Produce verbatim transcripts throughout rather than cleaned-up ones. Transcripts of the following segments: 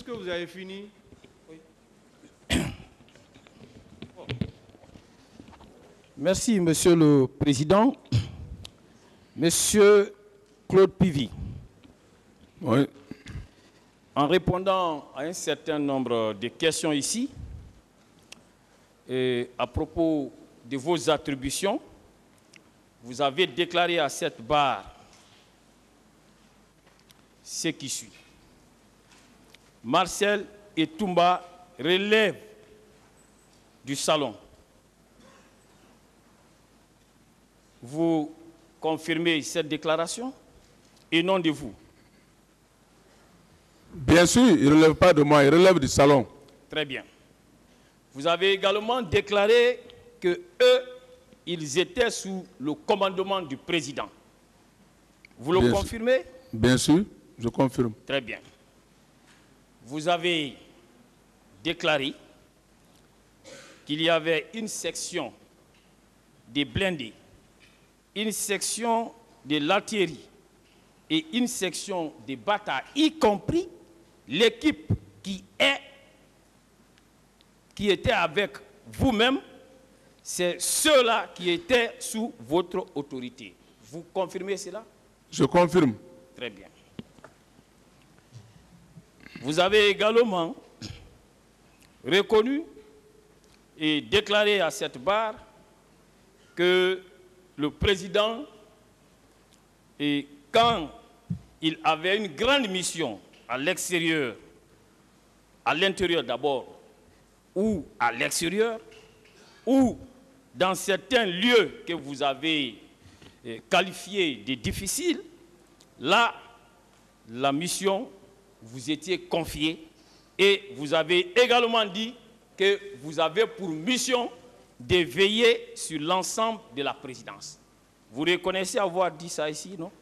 puisque vous avez fini. Oui. Merci, Monsieur le Président. Monsieur Claude Pivy. Oui. En répondant à un certain nombre de questions ici, et à propos de vos attributions, vous avez déclaré à cette barre ce qui suit. Marcel Etumba relève du salon. Vous confirmez cette déclaration et non de vous? Bien sûr, il ne relève pas de moi, il relève du salon. Très bien. Vous avez également déclaré que eux, ils étaient sous le commandement du président. Vous le Bien confirmez? sûr. Bien sûr, je confirme. Très bien. Vous avez déclaré qu'il y avait une section des blindés, une section de l'artillerie et une section des batailles, y compris l'équipe qui est, qui était avec vous-même, c'est ceux-là qui étaient sous votre autorité. Vous confirmez cela? Je confirme. Très bien. Vous avez également reconnu et déclaré à cette barre que le président, et quand il avait une grande mission à l'extérieur, à l'intérieur d'abord, ou à l'extérieur, ou dans certains lieux que vous avez qualifiés de difficiles, là, la mission vous étiez confiée et vous avez également dit que vous avez pour mission de veiller sur l'ensemble de la présidence. Vous reconnaissez avoir dit ça ici, non?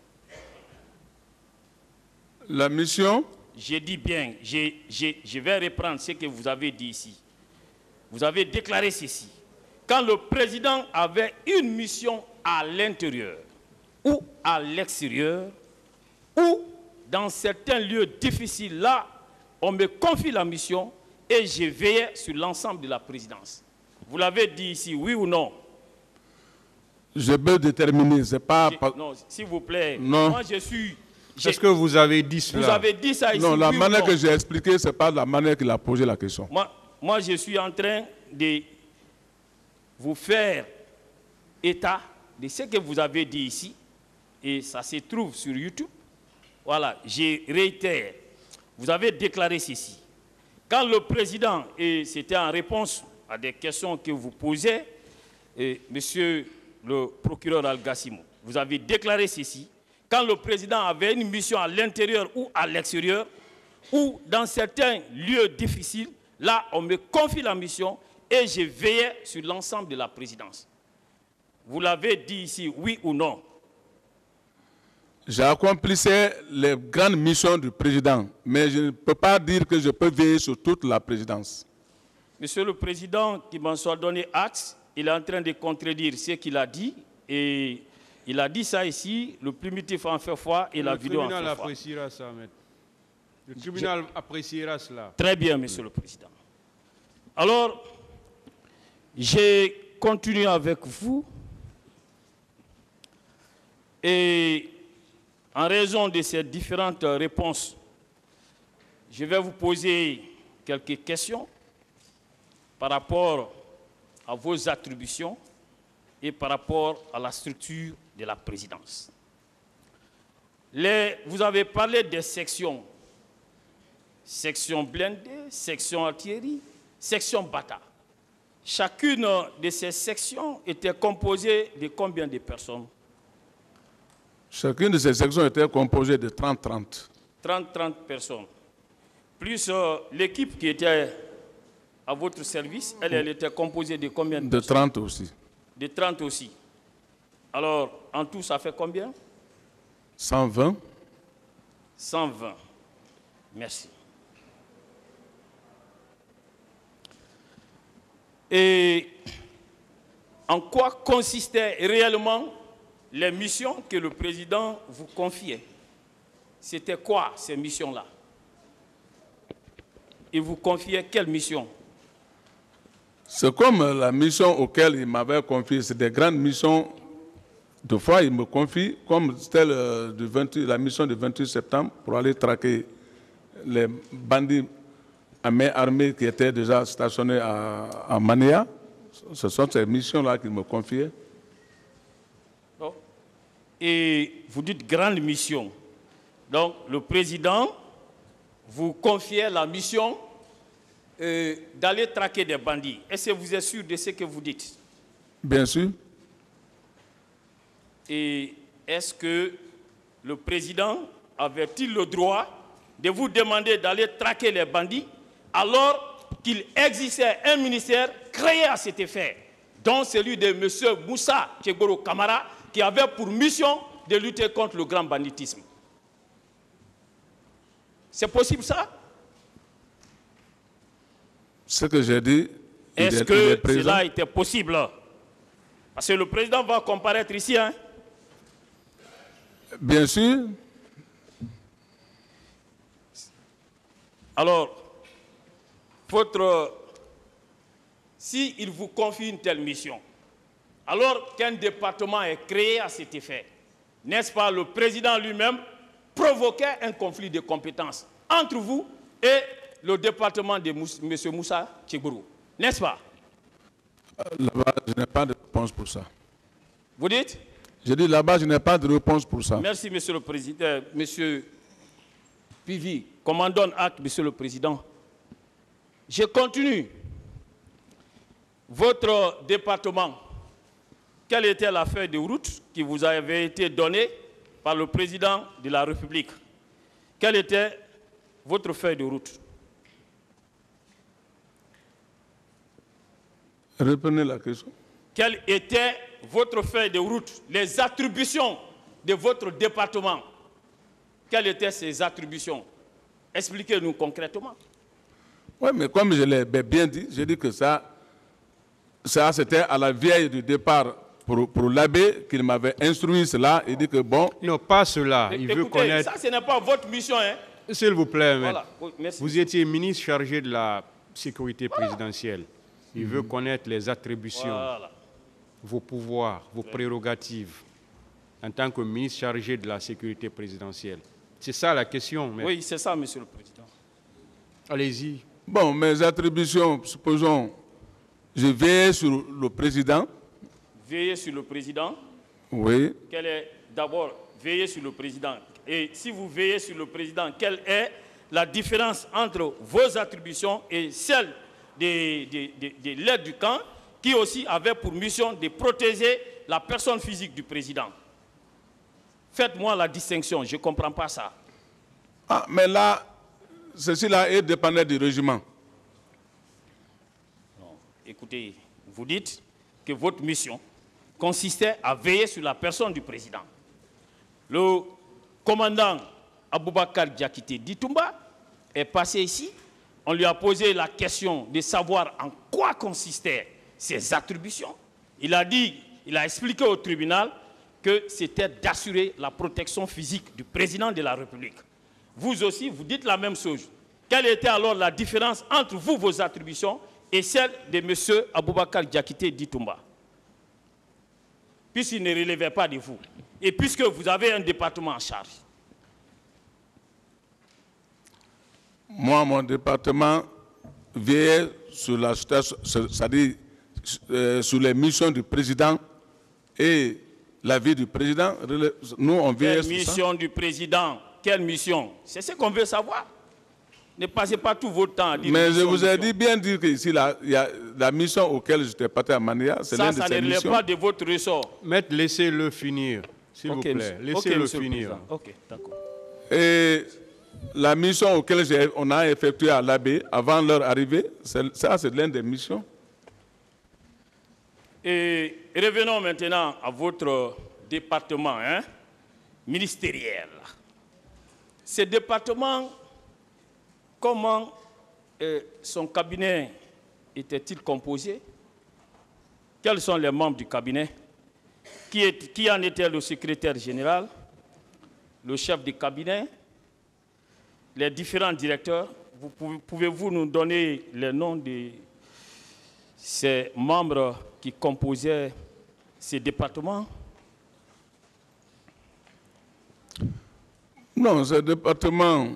La mission? J'ai dit bien, j'ai, j'ai, je vais reprendre ce que vous avez dit ici. Vous avez déclaré ceci. Quand le président avait une mission à l'intérieur ou à l'extérieur, ou dans certains lieux difficiles, là, on me confie la mission et je veillais sur l'ensemble de la présidence. Vous l'avez dit ici, oui ou non? Je peux déterminer, c'est pas... Je, non, s'il vous plaît. Non. Moi, je suis... Est-ce que vous avez dit cela? Vous avez dit ça ici, non, la oui manière ou non? que j'ai expliqué, ce n'est pas la manière qu'il a posé la question. Moi, moi, je suis en train de vous faire état de ce que vous avez dit ici, et ça se trouve sur YouTube. Voilà, je réitère. Vous avez déclaré ceci. Quand le président, et c'était en réponse à des questions que vous posez, et monsieur le procureur Al-Gassimo, vous avez déclaré ceci. Quand le président avait une mission à l'intérieur ou à l'extérieur, ou dans certains lieux difficiles, là, on me confie la mission et je veillais sur l'ensemble de la présidence. Vous l'avez dit ici, oui ou non? J'accomplissais les grandes missions du président, mais je ne peux pas dire que je peux veiller sur toute la présidence. Monsieur le Président, qui m'en soit donné acte, il est en train de contredire ce qu'il a dit, et il a dit ça ici, le primitif en fait foi et la vidéo en fait foi. Le tribunal appréciera ça, maître. Le tribunal je... appréciera cela. Très bien, Monsieur le Président. Alors, j'ai continué avec vous, et en raison de ces différentes réponses, je vais vous poser quelques questions par rapport à vos attributions et par rapport à la structure de la présidence. Les, vous avez parlé des sections. Section blindée, section artillerie, section bata. Chacune de ces sections était composée de combien de personnes? Chacune de ces sections était composée de trente trente. trente trente personnes. Plus euh, l'équipe qui était à votre service, elle, elle était composée de combien de, de personnes? De trente aussi. De trente aussi. Alors, en tout, ça fait combien? cent vingt. cent vingt. Merci. Et en quoi consistaient réellement les missions que le président vous confiait? C'était quoi ces missions-là? il vous confiait quelle mission? C'est comme la mission auquel il m'avait confié. C'est des grandes missions. Deux fois, il me confie, comme celle de vingt-huit, la mission du vingt-huit septembre, pour aller traquer les bandits à main armée qui étaient déjà stationnés à, à Manéa. Ce sont ces missions-là qu'il me confiait. Bon. Et vous dites grande mission. Donc, le président vous confiait la mission euh, d'aller traquer des bandits. Est-ce que vous êtes sûr de ce que vous dites? Bien sûr. Et est-ce que le président avait-il le droit de vous demander d'aller traquer les bandits alors qu'il existait un ministère créé à cet effet, dont celui de M. Moussa Tchegoro Kamara, qui avait pour mission de lutter contre le grand banditisme? C'est possible ça? Ce que j'ai dit, est-ce que cela était possible? Parce que le président va comparaître ici, hein? Bien sûr. Alors, votre, si il vous confie une telle mission, alors qu'un département est créé à cet effet, n'est-ce pas le président lui-même provoquait un conflit de compétences entre vous et le département de M. Moussa Tchegoro, n'est-ce pas? Là-bas, je n'ai pas de réponse pour ça. Vous dites? Je dis là-bas, je n'ai pas de réponse pour ça. Merci, Monsieur le Président. Monsieur Pivi, comment donne acte, Monsieur le Président? Je continue. Votre département, quelle était la feuille de route qui vous avait été donnée par le président de la République? Quelle était votre feuille de route? Reprenez la question. Quelle était votre feuille de route, les attributions de votre département? Quelles étaient ces attributions? Expliquez-nous concrètement. Oui, mais comme je l'ai bien dit, j'ai dit que ça, ça c'était à la veille du départ pour, pour l'abbé qu'il m'avait instruit cela. Il dit que bon... Non, pas cela. Il Écoutez, veut connaître... ça, ce n'est pas votre mission, hein? S'il vous plaît, voilà. Vous étiez ministre chargé de la sécurité voilà. présidentielle. Il mmh. veut connaître les attributions, voilà. vos pouvoirs, vos prérogatives en tant que ministre chargé de la sécurité présidentielle. C'est ça la question. Mais... Oui, c'est ça, Monsieur le Président. Allez-y. Bon, mes attributions, supposons, je veille sur le président. Veiller sur le président? Oui. Quelle est d'abord veiller sur le président? Et si vous veillez sur le président, quelle est la différence entre vos attributions et celles de, de, de, de l'aide du camp, qui aussi avait pour mission de protéger la personne physique du président? Faites-moi la distinction, je ne comprends pas ça. Ah, mais là, ceci-là est dépendant du régiment. Non, écoutez, vous dites que votre mission consistait à veiller sur la personne du président. Le commandant Aboubakar Diakité Ditumba est passé ici. On lui a posé la question de savoir en quoi consistaient ses attributions. Il a dit, il a expliqué au tribunal que c'était d'assurer la protection physique du président de la République. Vous aussi, vous dites la même chose. Quelle était alors la différence entre vous, vos attributions, et celle de M. Aboubakar Diakité Ditumba? Puisqu'il ne relevait pas de vous, et puisque vous avez un département en charge. Moi, mon département veille sur la c'est-à-dire euh, sur les missions du président et la vie du président. Nous, on veille sur ça. Quelle mission du président? Quelle mission? C'est ce qu'on veut savoir. Ne passez pas tout votre temps à dire. Mais mission, je vous ai mission. dit bien dire que ici, la, il y a la mission auquel j'étais parti à Mania, c'est l'une de ces missions. Ça, ça ne relève pas de votre ressort. Maître, laissez-le finir, s'il okay, vous plaît. Laissez-le okay, finir. Ok, d'accord. Et la mission auquel on a effectué à l'abbé avant leur arrivée, ça, c'est l'une des missions. Et revenons maintenant à votre département hein, ministériel. Ce département, comment euh, son cabinet était-il composé? Quels sont les membres du cabinet? Qui, est, qui en était le secrétaire général, le chef de cabinet, les différents directeurs? pouvez-vous nous donner les noms de ces membres qui composaient ces départements? Non, ce département,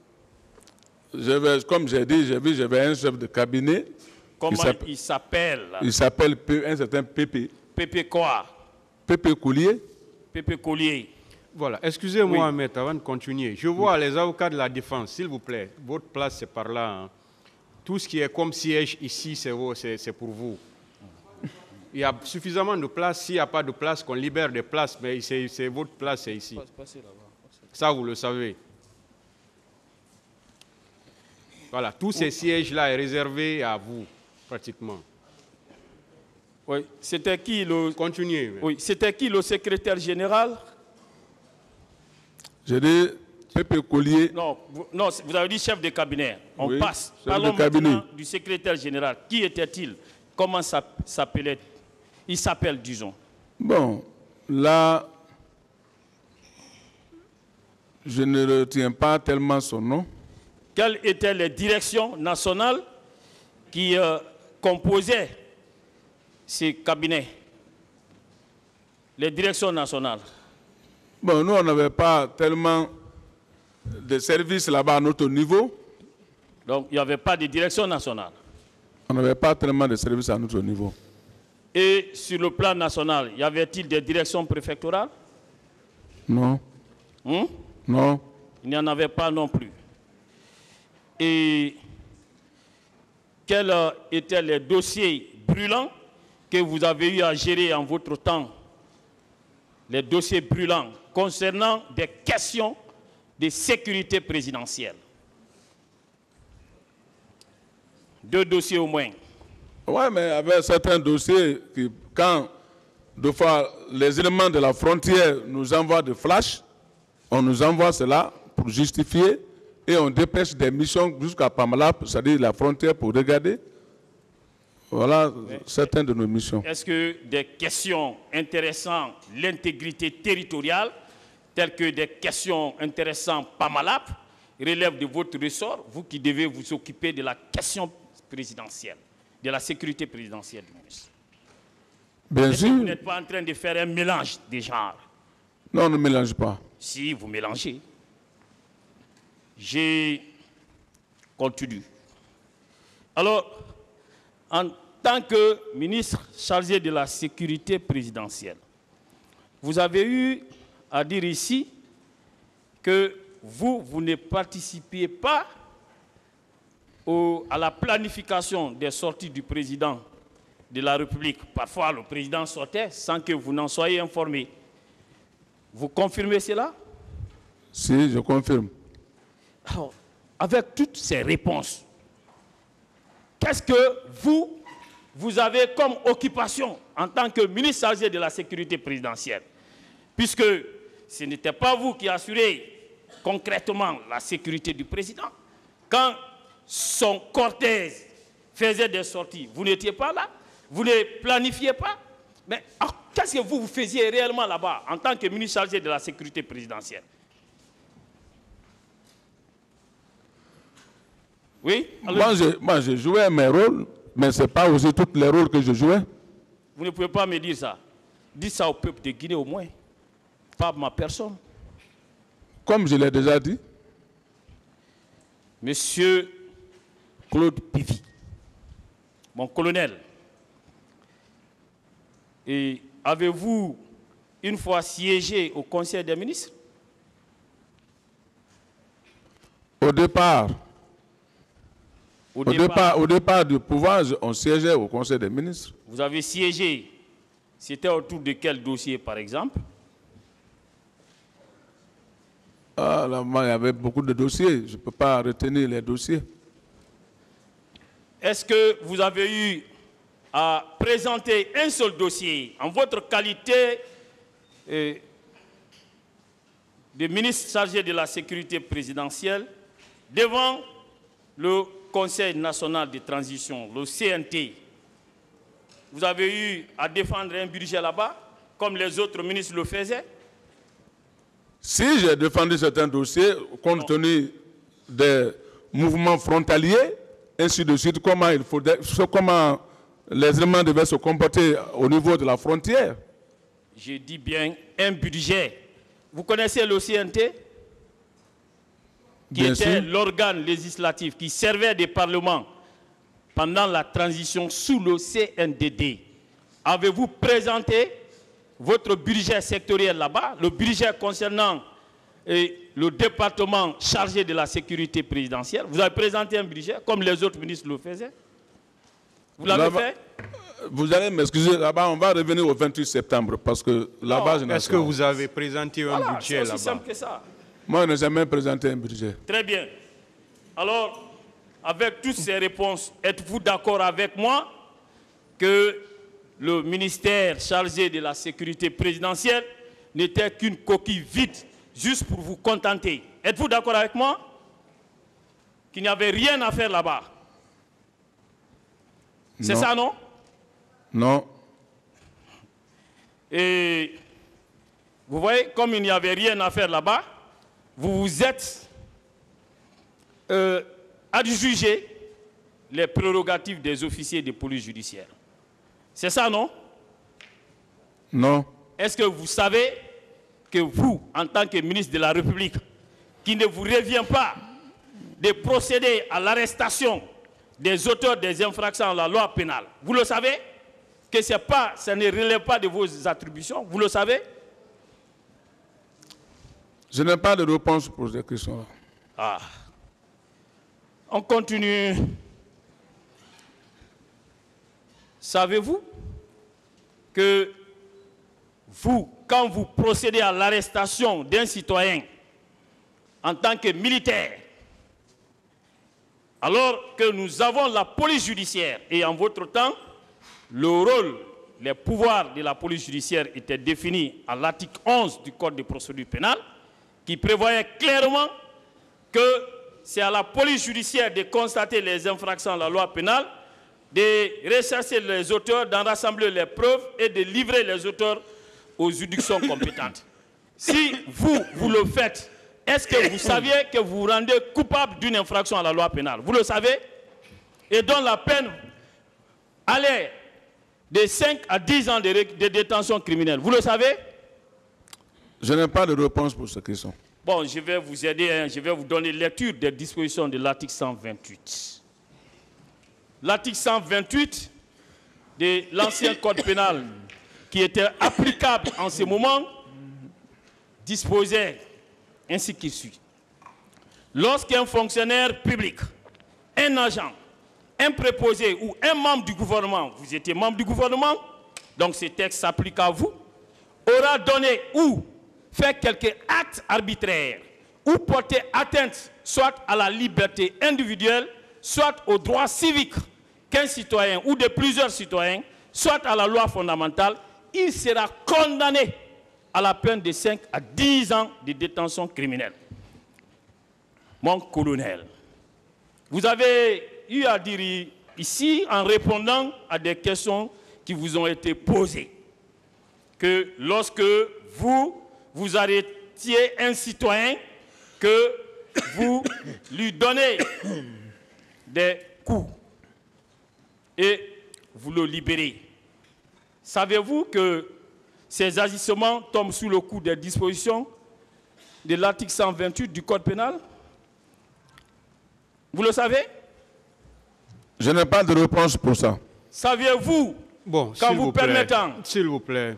comme j'ai dit, j'ai vu, j'avais un chef de cabinet. Comment il s'appelle? Il s'appelle un certain Pépé. Pépé quoi? Pépé Collier. Pépé Collier. Voilà, excusez-moi, Oui. maître, avant de continuer. Je vois les avocats de la défense, s'il vous plaît. Votre place, c'est par là. Hein. Tout ce qui est comme siège ici, c'est pour vous. Il y a suffisamment de place. S'il n'y a pas de place, qu'on libère des places. Mais c'est votre place, c'est ici. Ça, vous le savez. Voilà, tous ces sièges-là sont réservés à vous, pratiquement. Oui, c'était qui le... Continuez. Oui, c'était qui le secrétaire général? J'ai dit Pépé Collier. Non, vous, non, vous avez dit chef de cabinet. On Oui, passe. chef Parlons de cabinet. maintenant du secrétaire général. Qui était-il? Comment s'appelait? Il s'appelle, disons. Bon, là, je ne retiens pas tellement son nom. Quelles étaient les directions nationales qui euh, composaient ces cabinets? Les directions nationales. Bon, nous, on n'avait pas tellement de services là-bas à notre niveau. Donc, il n'y avait pas de direction nationale. On n'avait pas tellement de services à notre niveau. Et sur le plan national, y avait-il des directions préfectorales? Non. Hum? Non. Il n'y en avait pas non plus. Et quels euh, étaient les dossiers brûlants que vous avez eu à gérer en votre temps? Les dossiers brûlants concernant des questions de sécurité présidentielle. Deux dossiers au moins. Oui, mais avec certains dossiers, qui, quand de fois les éléments de la frontière nous envoient des flashs, on nous envoie cela pour justifier et on dépêche des missions jusqu'à Pamalap, c'est-à-dire la frontière, pour regarder. Voilà mais, certaines de nos missions. Est-ce que des questions intéressant l'intégrité territoriale, telles que des questions intéressant Pamalap, relèvent de votre ressort, vous qui devez vous occuper de la question présidentielle, de la sécurité présidentielle du ministre? Bien sûr. Vous n'êtes pas en train de faire un mélange des genres? Non, on ne mélange pas. Si, vous mélangez. J'ai continue. Alors, en tant que ministre chargé de la sécurité présidentielle, vous avez eu à dire ici que vous, vous ne participiez pas au, à la planification des sorties du président de la République. Parfois, le président sortait sans que vous n'en soyez informé. Vous confirmez cela? Si, je confirme. Alors, avec toutes ces réponses, qu'est-ce que vous, vous avez comme occupation en tant que ministre chargé de la sécurité présidentielle? Puisque ce n'était pas vous qui assurez concrètement la sécurité du président. Quand son cortège faisait des sorties, vous n'étiez pas là, vous ne planifiez pas. Mais qu'est-ce que vous, vous faisiez réellement là-bas en tant que ministre chargé de la sécurité présidentielle? Oui? Moi je, moi, je jouais mes rôles, mais ce n'est pas aussi tous les rôles que je jouais. Vous ne pouvez pas me dire ça. Dites ça au peuple de Guinée au moins, pas ma personne. Comme je l'ai déjà dit. Monsieur Claude Pivy, mon colonel, et avez-vous une fois siégé au Conseil des ministres? Au départ, Au, au, départ, départ, au départ du pouvoir, on siégeait au Conseil des ministres. vous avez siégé. C'était autour de quel dossier, par exemple? Ah, là, moi, il y avait beaucoup de dossiers. Je ne peux pas retenir les dossiers. Est-ce que vous avez eu à présenter un seul dossier en votre qualité euh, de ministre chargé de la sécurité présidentielle devant le Conseil national de transition, le C N T? Vous avez eu à défendre un budget là-bas, comme les autres ministres le faisaient? Si j'ai défendu certains dossiers, compte tenu des mouvements frontaliers, ainsi de suite, comment, il faudrait, comment les éléments devaient se comporter au niveau de la frontière. Je dis bien un budget. Vous connaissez l'O C N T, qui Bien était sûr. l'organe législatif qui servait des parlements pendant la transition sous le C N D D. Avez-vous présenté votre budget sectoriel là-bas, le budget concernant et le département chargé de la sécurité présidentielle? Vous avez présenté un budget comme les autres ministres le faisaient? Vous l'avez fait? Vous allez m'excuser, là-bas, on va revenir au vingt-huit septembre, parce que là-bas, je n'ai Est-ce que vous avez présenté un Voilà, budget c'est aussi là-bas? simple que ça. Moi, je n'ai jamais présenté un budget. Très bien. Alors, avec toutes ces réponses, êtes-vous d'accord avec moi que le ministère chargé de la sécurité présidentielle n'était qu'une coquille vide, juste pour vous contenter? Êtes-vous d'accord avec moi qu'il n'y avait rien à faire là-bas? C'est ça, non? Non. Et vous voyez, comme il n'y avait rien à faire là-bas, vous vous êtes euh, adjugé les prérogatives des officiers de police judiciaire. C'est ça, non? Non. Est-ce que vous savez que vous, en tant que ministre de la République, qui ne vous revient pas de procéder à l'arrestation des auteurs des infractions à la loi pénale, vous le savez? Que c'est pas, ça ne relève pas de vos attributions, vous le savez? Je n'ai pas de réponse pour ces questions-là. Ah. On continue. Savez-vous que vous, quand vous procédez à l'arrestation d'un citoyen en tant que militaire, alors que nous avons la police judiciaire, et en votre temps, le rôle, les pouvoirs de la police judiciaire étaient définis à l'article onze du Code de procédure pénale, qui prévoyait clairement que c'est à la police judiciaire de constater les infractions à la loi pénale, de rechercher les auteurs, d'en rassembler les preuves et de livrer les auteurs aux juridictions compétentes. Si vous, vous le faites, est-ce que vous saviez que vous vous rendez coupable d'une infraction à la loi pénale? Vous le savez? Et dont la peine allait de cinq à dix ans de, de détention criminelle. Vous le savez? Je n'ai pas de réponse pour cette question. Bon, je vais vous aider, hein, je vais vous donner lecture des dispositions de l'article cent vingt-huit. L'article cent vingt-huit de l'ancien code pénal, qui était applicable en ce moment, disposait ainsi qu'il suit. Lorsqu'un fonctionnaire public, un agent, un préposé ou un membre du gouvernement, vous étiez membre du gouvernement, donc ce texte s'applique à vous, aura donné ou fait quelque acte arbitraire ou porté atteinte soit à la liberté individuelle, soit aux droits civiques qu'un citoyen ou de plusieurs citoyens, soit à la loi fondamentale, il sera condamné à la peine de cinq à dix ans de détention criminelle. Mon colonel, vous avez eu à dire ici, en répondant à des questions qui vous ont été posées, que lorsque vous, vous arrêtiez un citoyen, que vous lui donnez des coups et vous le libérez. Savez-vous que ces agissements tombent sous le coup des dispositions de l'article cent vingt-huit du Code pénal? Vous le savez? Je n'ai pas de réponse pour ça. Saviez-vous, Bon, quand s'il vous vous plaît, permettant... S'il vous plaît,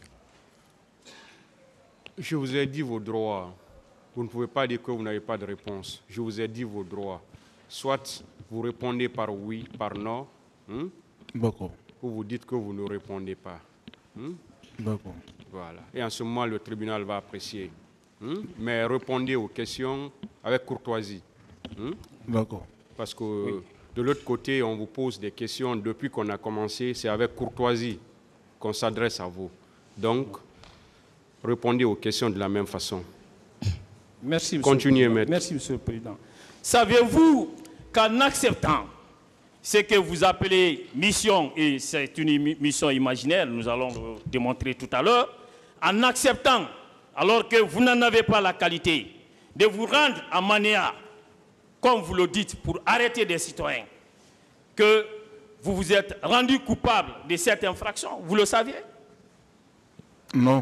je vous ai dit vos droits. Vous ne pouvez pas dire que vous n'avez pas de réponse. Je vous ai dit vos droits. Soit vous répondez par oui, par non, hein, D'accord. ou vous dites que vous ne répondez pas. Hein. D'accord. Voilà. Et en ce moment, le tribunal va apprécier. Hein. Mais répondez aux questions avec courtoisie. Hein. D'accord. Parce que oui. De l'autre côté, on vous pose des questions depuis qu'on a commencé. C'est avec courtoisie qu'on s'adresse à vous. Donc, répondez aux questions de la même façon. Merci, Monsieur Continuez, le Président. maître. Merci, Monsieur le Président. Saviez-vous qu'en acceptant ce que vous appelez mission, et c'est une mission imaginaire, nous allons le démontrer tout à l'heure, en acceptant, alors que vous n'en avez pas la qualité, de vous rendre à Manéa, comme vous le dites, pour arrêter des citoyens, que vous vous êtes rendu coupable de cette infraction? Vous le saviez? Non.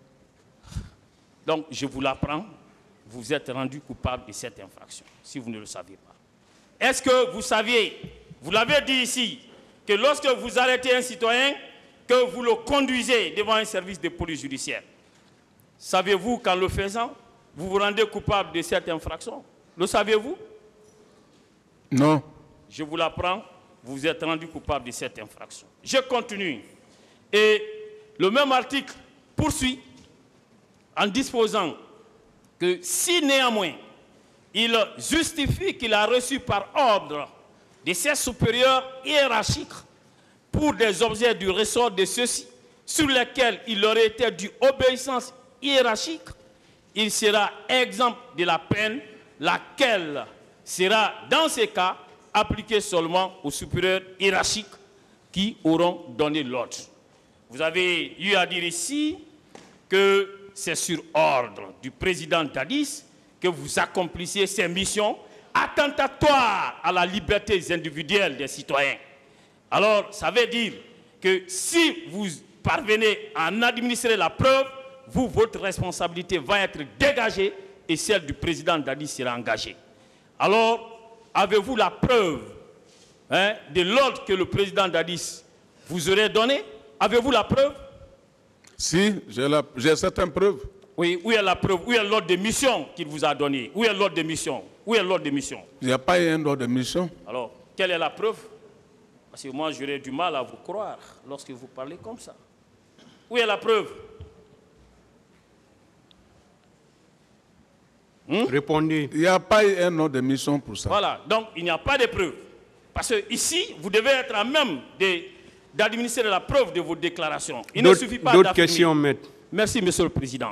Donc, je vous l'apprends, vous vous êtes rendu coupable de cette infraction, si vous ne le saviez pas. Est-ce que vous saviez, vous l'avez dit ici, que lorsque vous arrêtez un citoyen, que vous le conduisez devant un service de police judiciaire? Savez-vous qu'en le faisant, vous vous rendez coupable de cette infraction? Le saviez-vous? Non. Je vous l'apprends, vous vous êtes rendu coupable de cette infraction. Je continue. Et le même article poursuit en disposant que si néanmoins il justifie qu'il a reçu par ordre de ses supérieurs hiérarchiques pour des objets du ressort de ceux-ci sur lesquels il aurait été dû obéissance hiérarchique, il sera exempt de la peine, laquelle sera dans ces cas appliquée seulement aux supérieurs hiérarchiques qui auront donné l'ordre. Vous avez eu à dire ici que c'est sur ordre du président Dadis que vous accomplissiez ces missions attentatoires à la liberté individuelle des citoyens. Alors, ça veut dire que si vous parvenez à en administrer la preuve, vous, votre responsabilité va être dégagée et celle du président Dadis sera engagée. Alors, avez-vous la preuve hein, de l'ordre que le président Dadis vous aurait donné? Avez-vous la preuve? Si, j'ai certaines preuves. Oui, où est la preuve? Où est l'ordre de mission qu'il vous a donné? Où est l'ordre de mission? Où est l'ordre de mission? Il n'y a pas eu un ordre de mission. Alors, quelle est la preuve? Parce que moi, j'aurais du mal à vous croire lorsque vous parlez comme ça. Où est la preuve? Hmm? Répondez. Il n'y a pas eu un ordre de mission pour ça. Voilà, donc il n'y a pas de preuve. Parce que ici, vous devez être à même d'administrer la preuve de vos déclarations. Il ne suffit pas d'autres questions, maître. Merci, Monsieur le Président.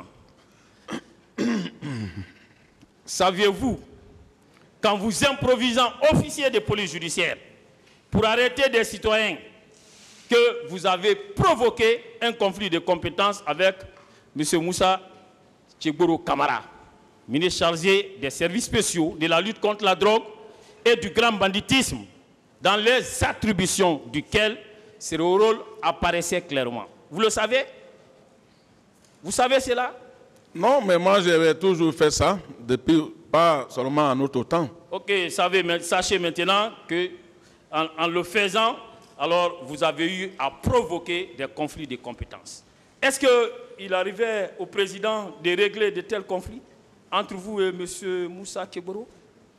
Saviez-vous qu'en vous improvisant officier de police judiciaire pour arrêter des citoyens, que vous avez provoqué un conflit de compétences avec M. Moussa Tchegboro Kamara, ministre chargé des services spéciaux, de la lutte contre la drogue et du grand banditisme, dans les attributions duquel ce rôle apparaissait clairement. Vous le savez? Vous savez cela? Non, mais moi j'avais toujours fait ça, depuis pas seulement en notre temps. Ok, savez, sachez maintenant que en, en le faisant, alors vous avez eu à provoquer des conflits de compétences. Est-ce qu'il arrivait au président de régler de tels conflits entre vous et M. Moussa Tchegboro?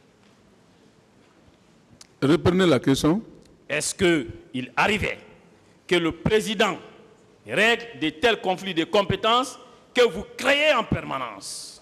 Reprenez la question. Est-ce qu'il arrivait que le président règle de tels conflits de compétences que vous créez en permanence?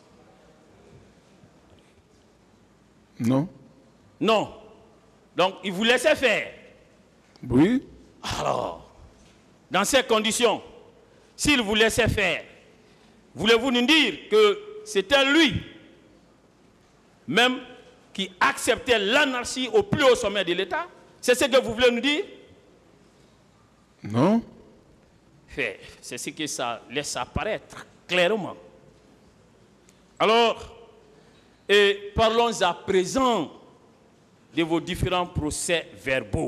Non. Non. Donc, il vous laissait faire. Oui. Alors, dans ces conditions, s'il vous laissait faire, voulez-vous nous dire que c'était lui même qui acceptait l'anarchie au plus haut sommet de l'État? C'est ce que vous voulez nous dire? Non. C'est ce que ça laisse apparaître clairement. Alors, et parlons à présent de vos différents procès verbaux.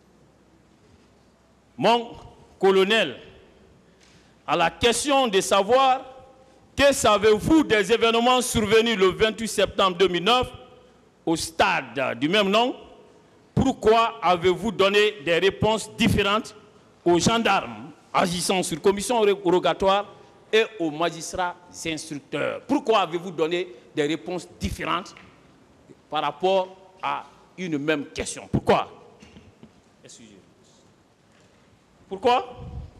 Mon colonel, à la question de savoir que savez-vous des événements survenus le vingt-huit septembre deux mille neuf au stade du même nom, pourquoi avez-vous donné des réponses différentes aux gendarmes agissant sur commission rogatoire et aux magistrats instructeurs? Pourquoi avez-vous donné des réponses différentes par rapport à une même question? Pourquoi? Excusez-moi. Pourquoi?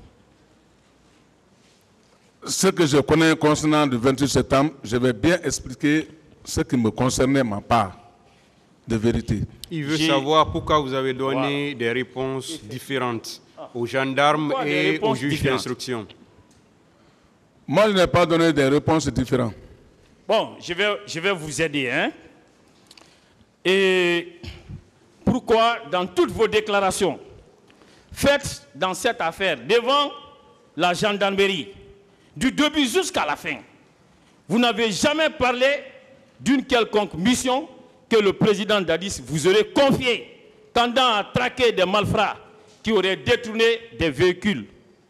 Ce que je connais concernant le vingt-huit septembre, je vais bien expliquer ce qui me concernait, ma part de vérité. Il veut savoir pourquoi vous avez donné voilà. des réponses différentes aux gendarmes et aux juges d'instruction. Moi, je n'ai pas donné des réponses différentes. Bon, je vais, je vais vous aider. Hein? Et pourquoi, dans toutes vos déclarations faites dans cette affaire devant la gendarmerie, du début jusqu'à la fin, vous n'avez jamais parlé d'une quelconque mission que le président Dadis vous aurait confié, tendant à traquer des malfrats qui auraient détourné des véhicules.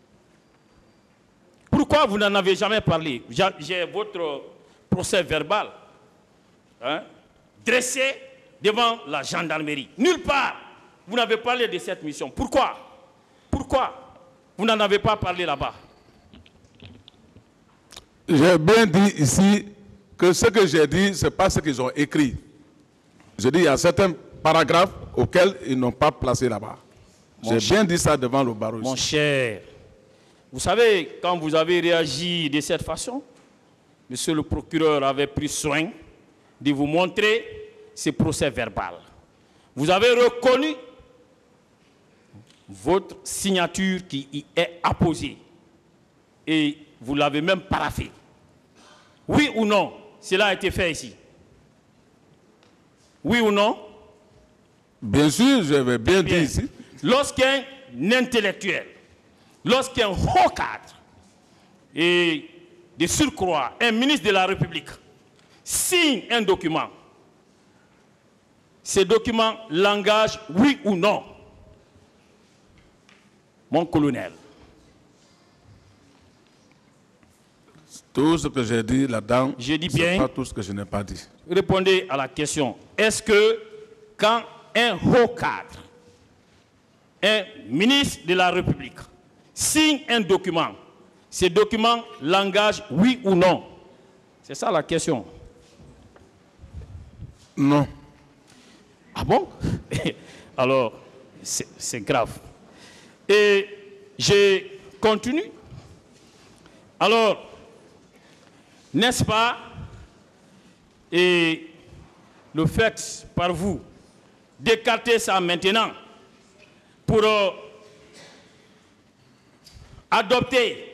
Pourquoi vous n'en avez jamais parlé? J'ai votre procès verbal hein, dressé devant la gendarmerie. Nulle part, vous n'avez parlé de cette mission. Pourquoi? Pourquoi vous n'en avez pas parlé là-bas? J'ai bien dit ici que ce que j'ai dit, ce n'est pas ce qu'ils ont écrit. Je dis qu'il y a certains paragraphes auxquels ils n'ont pas placé là-bas. J'ai bien dit ça devant le barreau. Mon cher, vous savez, quand vous avez réagi de cette façon, monsieur le procureur avait pris soin de vous montrer ce procès verbal. Vous avez reconnu votre signature qui y est apposée et vous l'avez même paraphé. Oui ou non, cela a été fait ici? Oui ou non? Bien sûr, je vais bien, bien. dire ici. Lorsqu'un intellectuel, lorsqu'un haut cadre et de surcroît, un ministre de la République signe un document, ce document l'engage oui ou non? Mon colonel. Tout ce que j'ai dit là-dedans, je dis c'est bien, pas tout ce que je n'ai pas dit. Répondez à la question. Est-ce que quand un haut cadre, un ministre de la République, signe un document, ce document l'engage oui ou non? C'est ça la question. Non. Ah bon? Alors, c'est grave. Et je continue. Alors, n'est-ce pas, et le fait par vous d'écarter ça maintenant pour euh, adopter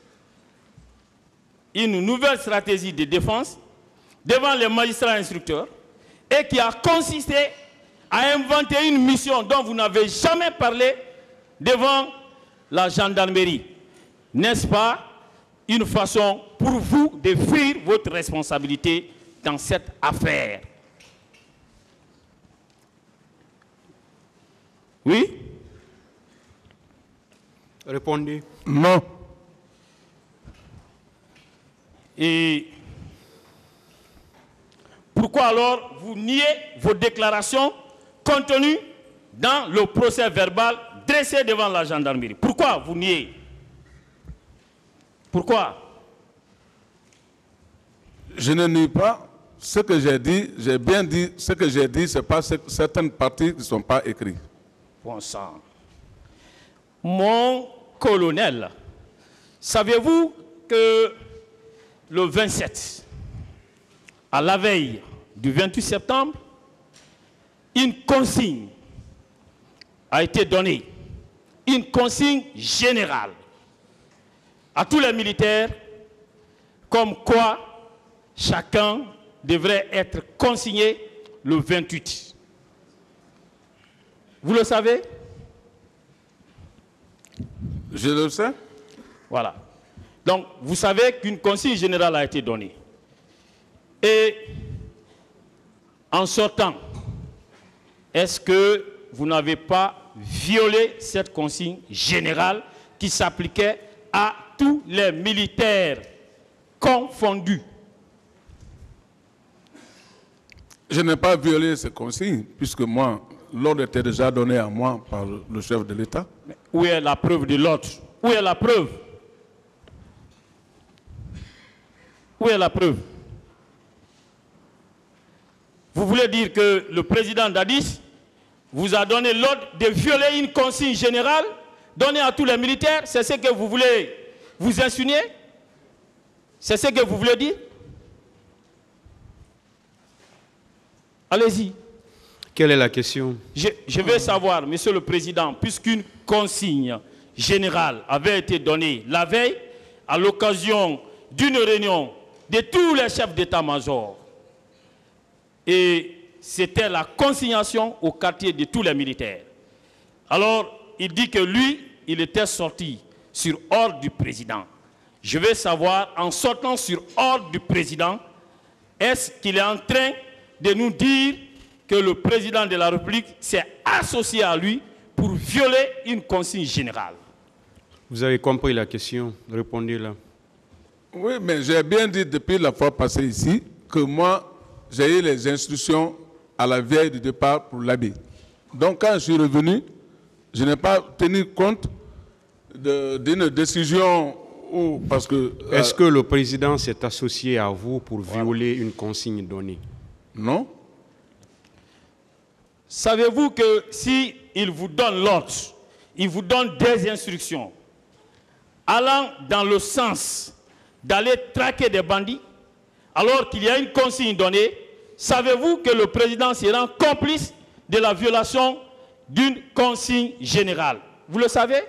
une nouvelle stratégie de défense devant les magistrats instructeurs et qui a consisté à inventer une mission dont vous n'avez jamais parlé devant la gendarmerie. N'est-ce pas une façon pour vous de fuir votre responsabilité dans cette affaire? Oui? Répondez. Non. Et pourquoi alors vous niez vos déclarations contenues dans le procès verbal dressé devant la gendarmerie? Pourquoi vous niez? Pourquoi? Je ne nie pas ce que j'ai dit. J'ai bien dit ce que j'ai dit. Ce n'est pas certaines parties qui ne sont pas écrites. Bon sang. Mon colonel, savez-vous que le vingt-sept, à la veille du vingt-huit septembre, une consigne a été donnée, une consigne générale à tous les militaires, comme quoi chacun devrait être consigné le vingt-huit. Vous le savez? Je le sais. Voilà. Donc, vous savez qu'une consigne générale a été donnée. Et en sortant, est-ce que vous n'avez pas violé cette consigne générale qui s'appliquait à tous les militaires confondus? Je n'ai pas violé ces consignes, puisque moi, l'ordre était déjà donné à moi par le chef de l'État. Où est la preuve de l'ordre? Où est la preuve? Où est la preuve? Vous voulez dire que le président Dadis vous a donné l'ordre de violer une consigne générale donnée à tous les militaires? C'est ce que vous voulez vous insinuer? C'est ce que vous voulez dire? Allez-y. Quelle est la question? Je, je veux savoir, Monsieur le Président, puisqu'une consigne générale avait été donnée la veille à l'occasion d'une réunion de tous les chefs d'état-major, et c'était la consignation au quartier de tous les militaires. Alors, il dit que lui, il était sorti sur ordre du président. Je veux savoir, en sortant sur ordre du président, est-ce qu'il est en train de nous dire que le président de la République s'est associé à lui pour violer une consigne générale. Vous avez compris la question, répondez-la. Oui, mais j'ai bien dit depuis la fois passée ici que moi, j'ai eu les instructions à la veille du départ pour l'habit. Donc quand je suis revenu, je n'ai pas tenu compte d'une décision où, parce que... Euh, Est-ce que le président s'est associé à vous pour violer voilà. une consigne donnée? Non. Savez-vous que si il vous donne l'ordre, il vous donne des instructions allant dans le sens d'aller traquer des bandits, alors qu'il y a une consigne donnée, savez-vous que le président se rend complice de la violation d'une consigne générale? Vous le savez?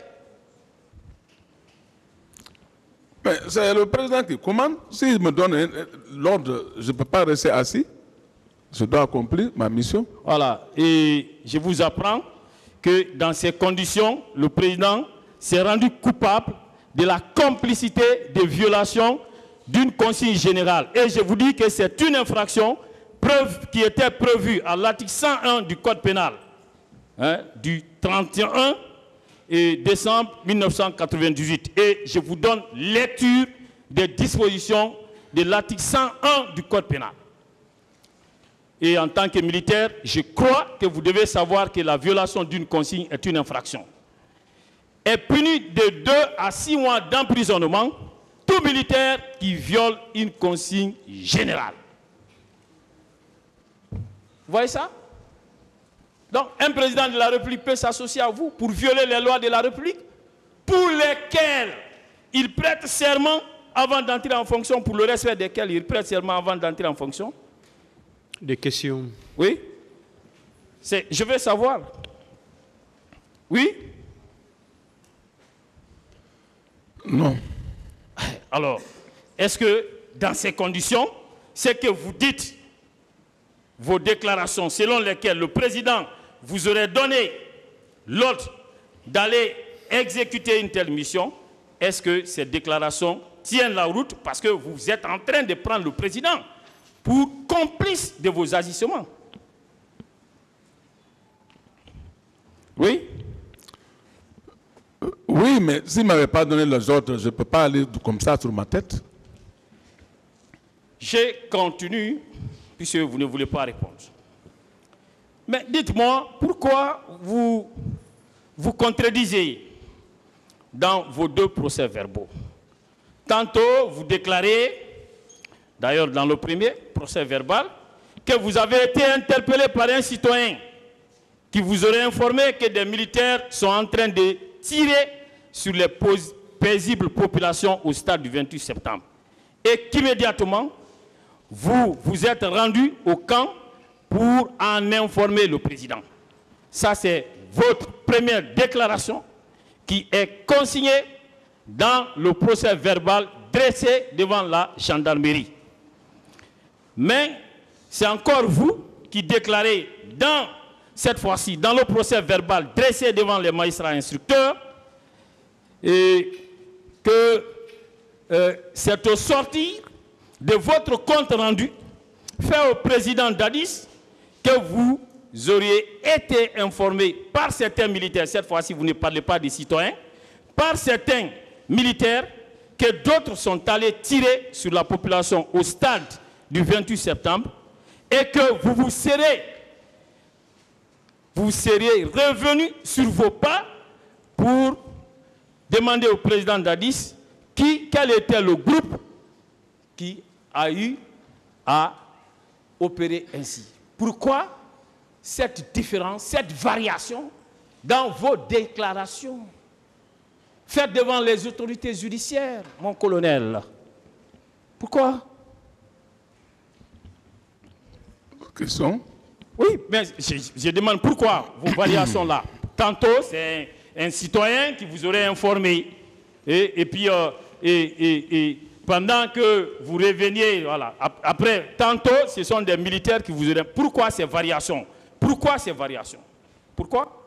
C'est le président qui commande. S'il me donne l'ordre, je ne peux pas rester assis. Je dois accomplir ma mission. Voilà. Et je vous apprends que dans ces conditions, le président s'est rendu coupable de la complicité de violation d'une consigne générale. Et je vous dis que c'est une infraction preuve, qui était prévue à l'article cent un du Code pénal hein, du trente et un décembre mille neuf cent quatre-vingt-dix-huit. Et je vous donne lecture des dispositions de l'article cent un du Code pénal. Et en tant que militaire, je crois que vous devez savoir que la violation d'une consigne est une infraction. Est puni de deux à six mois d'emprisonnement tout militaire qui viole une consigne générale. Vous voyez ça? Donc, un président de la République peut s'associer à vous pour violer les lois de la République, pour lesquelles il prête serment avant d'entrer en fonction, pour le respect desquels il prête serment avant d'entrer en fonction. Des questions? Oui. Je veux savoir. Oui? Non. Alors, est-ce que dans ces conditions, c'est que vous dites vos déclarations selon lesquelles le président vous aurait donné l'ordre d'aller exécuter une telle mission, est-ce que ces déclarations tiennent la route parce que vous êtes en train de prendre le président pour complice de vos agissements? Oui? Oui, mais s'il ne m'avait pas donné les ordres, je ne peux pas aller comme ça sur ma tête. Je continue, puisque vous ne voulez pas répondre. Mais dites-moi, pourquoi vous vous contredisez dans vos deux procès-verbaux? Tantôt, vous déclarez, d'ailleurs dans le premier procès-verbal, que vous avez été interpellé par un citoyen qui vous aurait informé que des militaires sont en train de tirer sur les paisibles populations au stade du vingt-huit septembre. Et qu'immédiatement, vous vous êtes rendu au camp pour en informer le président. Ça, c'est votre première déclaration qui est consignée dans le procès verbal dressé devant la gendarmerie. Mais c'est encore vous qui déclarez dans, cette fois-ci, dans le procès verbal dressé devant les magistrats instructeurs, et que euh, c'est au sortir de votre compte rendu fait au président Dadis que vous auriez été informé par certains militaires, cette fois-ci vous ne parlez pas des citoyens, par certains militaires que d'autres sont allés tirer sur la population au stade du vingt-huit septembre et que vous vous serez, vous seriez revenu sur vos pas pour demander au président Dadis qui, quel était le groupe qui a eu à opérer ainsi. Pourquoi cette différence, cette variation dans vos déclarations faites devant les autorités judiciaires, mon colonel? Pourquoi? Question? Oui, mais je, je demande pourquoi vos variations là. Tantôt, c'est un, un citoyen qui vous aurait informé. Et, et puis, euh, et, et, et pendant que vous reveniez, voilà, après, tantôt, ce sont des militaires qui vous auraient... Pourquoi ces variations? Pourquoi ces variations? Pourquoi?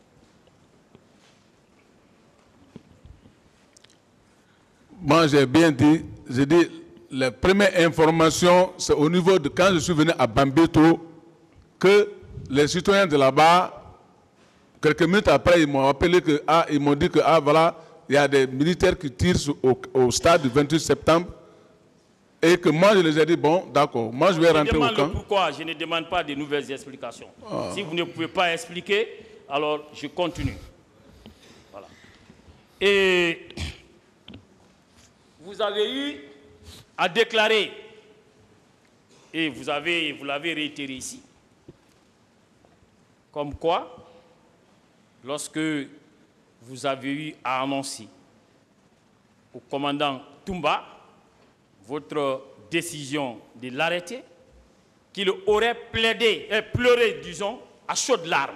Moi, j'ai bien dit, j'ai dit, la première information, c'est au niveau de quand je suis venu à Bambeto que les citoyens de là-bas, quelques minutes après, ils m'ont appelé que, ah, ils m'ont dit que, ah, voilà, il y a des militaires qui tirent au, au stade du vingt-huit septembre. Et que moi, je les ai dit, bon, d'accord, moi, je vais je rentrer au camp. Pourquoi je ne demande pas de nouvelles explications. Ah. Si vous ne pouvez pas expliquer, alors je continue. Voilà. Et vous avez eu à déclarer, et vous avez, vous l'avez réitéré ici, comme quoi, lorsque vous avez eu à annoncer au commandant Toumba votre décision de l'arrêter, qu'il aurait plaidé, et pleuré, disons, à chaudes larmes.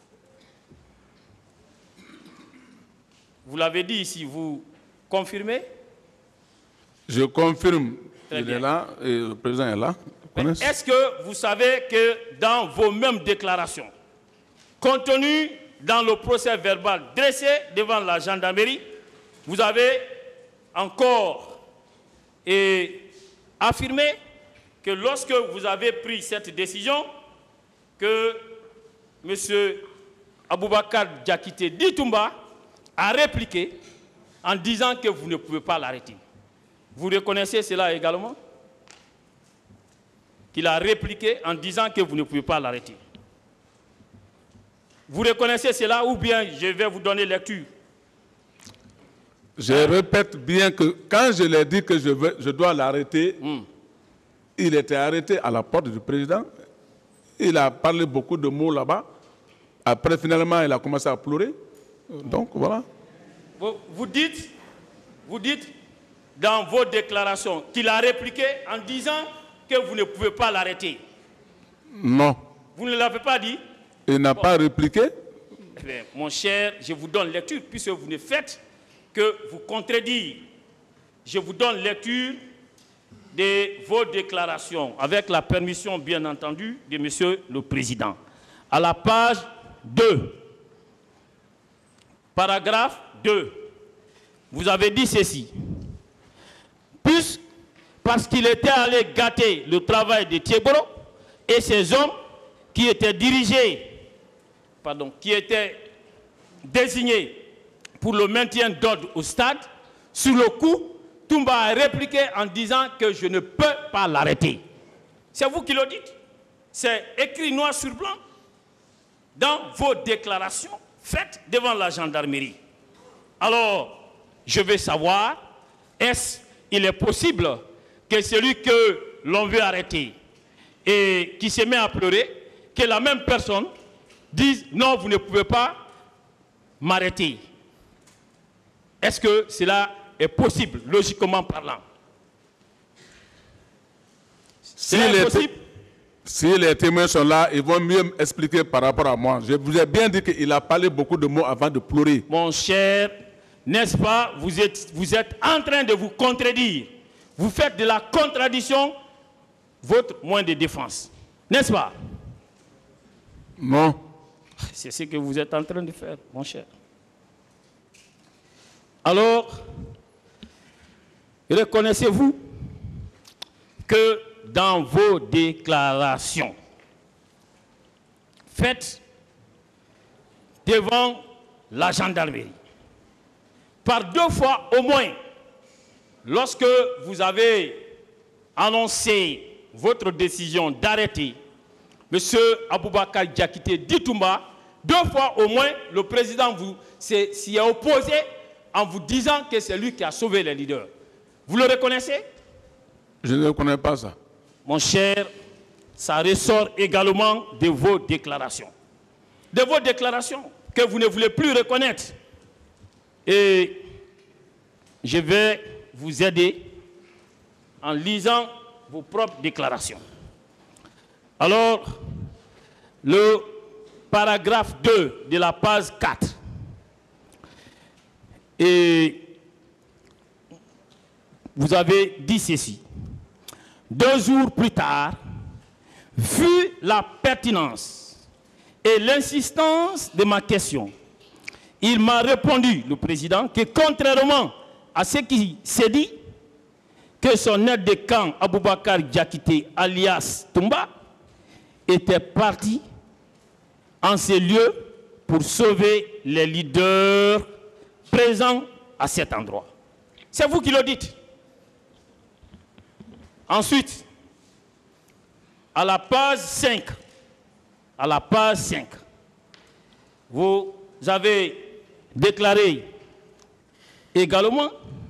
Vous l'avez dit ici, vous confirmez? Je confirme, il est là, et le président est là. Est-ce que vous savez que dans vos mêmes déclarations, contenues dans le procès verbal dressé devant la gendarmerie, vous avez encore et affirmé que lorsque vous avez pris cette décision, que M. Aboubakar Diakité Ditumba a répliqué en disant que vous ne pouvez pas l'arrêter. Vous reconnaissez cela également? Qu'il a répliqué en disant que vous ne pouvez pas l'arrêter. Vous reconnaissez cela ou bien je vais vous donner lecture? Je répète bien que quand je l'ai dit que je, veux, je dois l'arrêter, mm. il était arrêté à la porte du président. Il a parlé beaucoup de mots là-bas. Après, finalement, il a commencé à pleurer. Donc, voilà. Vous, vous, dites, vous dites dans vos déclarations qu'il a répliqué en disant que vous ne pouvez pas l'arrêter. Non. Vous ne l'avez pas dit? Il n'a bon. pas répliqué. Eh bien, mon cher, je vous donne lecture puisque vous ne faites que vous contredire. Je vous donne lecture de vos déclarations, avec la permission, bien entendu, de Monsieur le Président. À la page deux, paragraphe deux, vous avez dit ceci. Plus parce qu'il était allé gâter le travail de Thieboro et ses hommes qui étaient dirigés, pardon, qui étaient désignés pour le maintien d'ordre au stade, sur le coup, Toumba a répliqué en disant que je ne peux pas l'arrêter. C'est vous qui le dites. C'est écrit noir sur blanc dans vos déclarations faites devant la gendarmerie. Alors, je veux savoir, est-ce qu'il est possible que celui que l'on veut arrêter et qui se met à pleurer, que la même personne dise non, vous ne pouvez pas m'arrêter? Est-ce que cela est possible, logiquement parlant? Si les, possible? si les témoins sont là, ils vont mieux expliquer par rapport à moi. Je vous ai bien dit qu'il a parlé beaucoup de mots avant de pleurer. Mon cher, n'est-ce pas, vous êtes, vous êtes en train de vous contredire. Vous faites de la contradiction votre moyen de défense. N'est-ce pas? Non. C'est ce que vous êtes en train de faire, mon cher. Alors, reconnaissez-vous que dans vos déclarations faites devant la gendarmerie, par deux fois au moins, lorsque vous avez annoncé votre décision d'arrêter M. Aboubakar Diakité Ditumba, deux fois au moins, le président s'y est opposé en vous disant que c'est lui qui a sauvé les leaders. Vous le reconnaissez? Je ne reconnais pas ça. Mon cher, ça ressort également de vos déclarations. De vos déclarations que vous ne voulez plus reconnaître. Et je vais vous aider en lisant vos propres déclarations. Alors, le paragraphe deux de la page quatre. Et vous avez dit ceci. Deux jours plus tard, vu la pertinence et l'insistance de ma question, il m'a répondu, le président, que contrairement à ce qui s'est dit, que son aide de camp Aboubakar Diakité alias Toumba était parti en ces lieux pour sauver les leaders présents à cet endroit. C'est vous qui le dites. Ensuite, à la page cinq, à la page cinq, vous avez déclaré également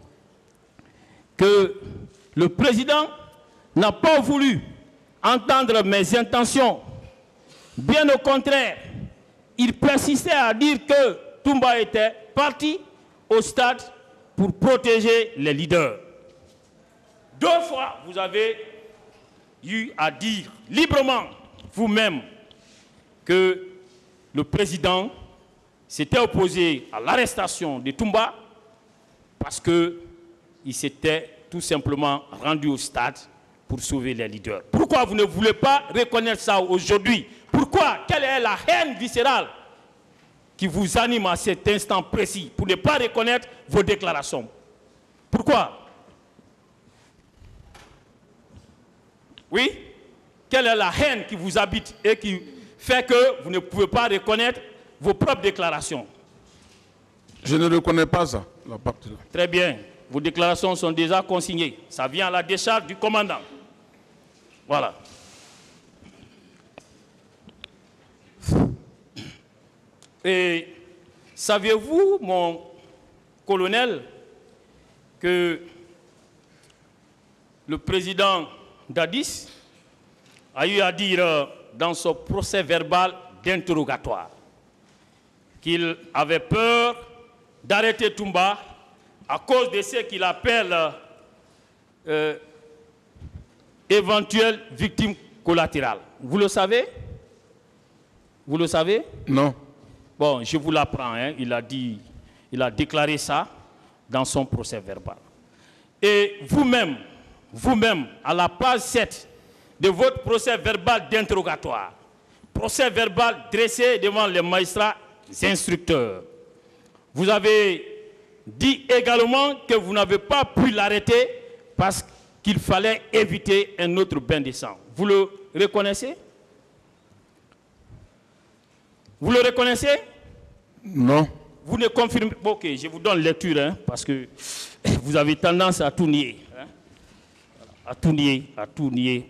que le président n'a pas voulu entendre mes intentions. Bien au contraire, il persistait à dire que Toumba était parti au stade pour protéger les leaders. Deux fois, vous avez eu à dire librement vous-même que le président s'était opposé à l'arrestation de Toumba parce qu'il s'était tout simplement rendu au stade pour sauver les leaders. Pourquoi vous ne voulez pas reconnaître ça aujourd'hui? Pourquoi? Quelle est la haine viscérale qui vous anime à cet instant précis pour ne pas reconnaître vos déclarations? Pourquoi? Oui? Quelle est la haine qui vous habite et qui fait que vous ne pouvez pas reconnaître vos propres déclarations? Je ne reconnais pas ça, la partie là. Très bien. Vos déclarations sont déjà consignées. Ça vient à la décharge du commandant. Voilà. Et saviez-vous, mon colonel, que le président Dadis a eu à dire dans son procès verbal d'interrogatoire qu'il avait peur d'arrêter Toumba à cause de ce qu'il appelle euh, éventuelles victimes collatérales. Vous le savez? Vous le savez? Non. Bon, je vous l'apprends, hein. Il a dit, il a déclaré ça dans son procès verbal. Et vous-même, vous-même, à la page sept de votre procès verbal d'interrogatoire, procès verbal dressé devant les magistrats instructeurs, vous avez dit également que vous n'avez pas pu l'arrêter parce qu'il fallait éviter un autre bain de sang. Vous le reconnaissez? Vous le reconnaissez? Non. Vous ne confirmez pas? Ok, je vous donne lecture, hein, parce que vous avez tendance à tout nier. Hein, à tout nier, à tout nier.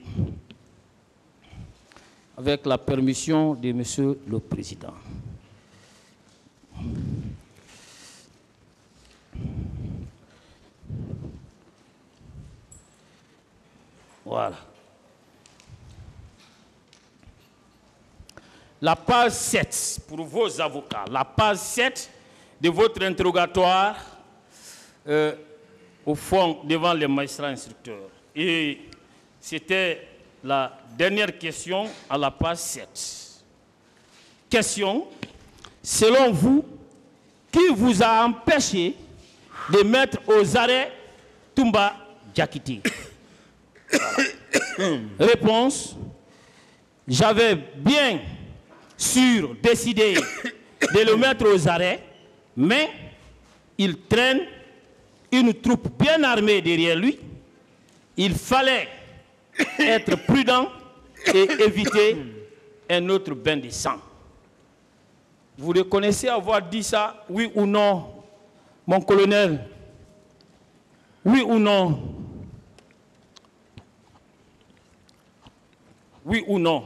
Avec la permission de Monsieur le Président. Voilà. La page sept, pour vos avocats, la page sept de votre interrogatoire, euh, au fond, devant les magistrats instructeurs. Et c'était la dernière question à la page sept. Question, selon vous, qui vous a empêché de mettre aux arrêts Toumba Diakité? Voilà. Réponse, j'avais bien sûr décidé de le mettre aux arrêts, mais il traîne une troupe bien armée derrière lui. Il fallait être prudent et éviter un autre bain de sang. Vous reconnaissez avoir dit ça, oui ou non, mon colonel? Oui ou non? Oui ou non?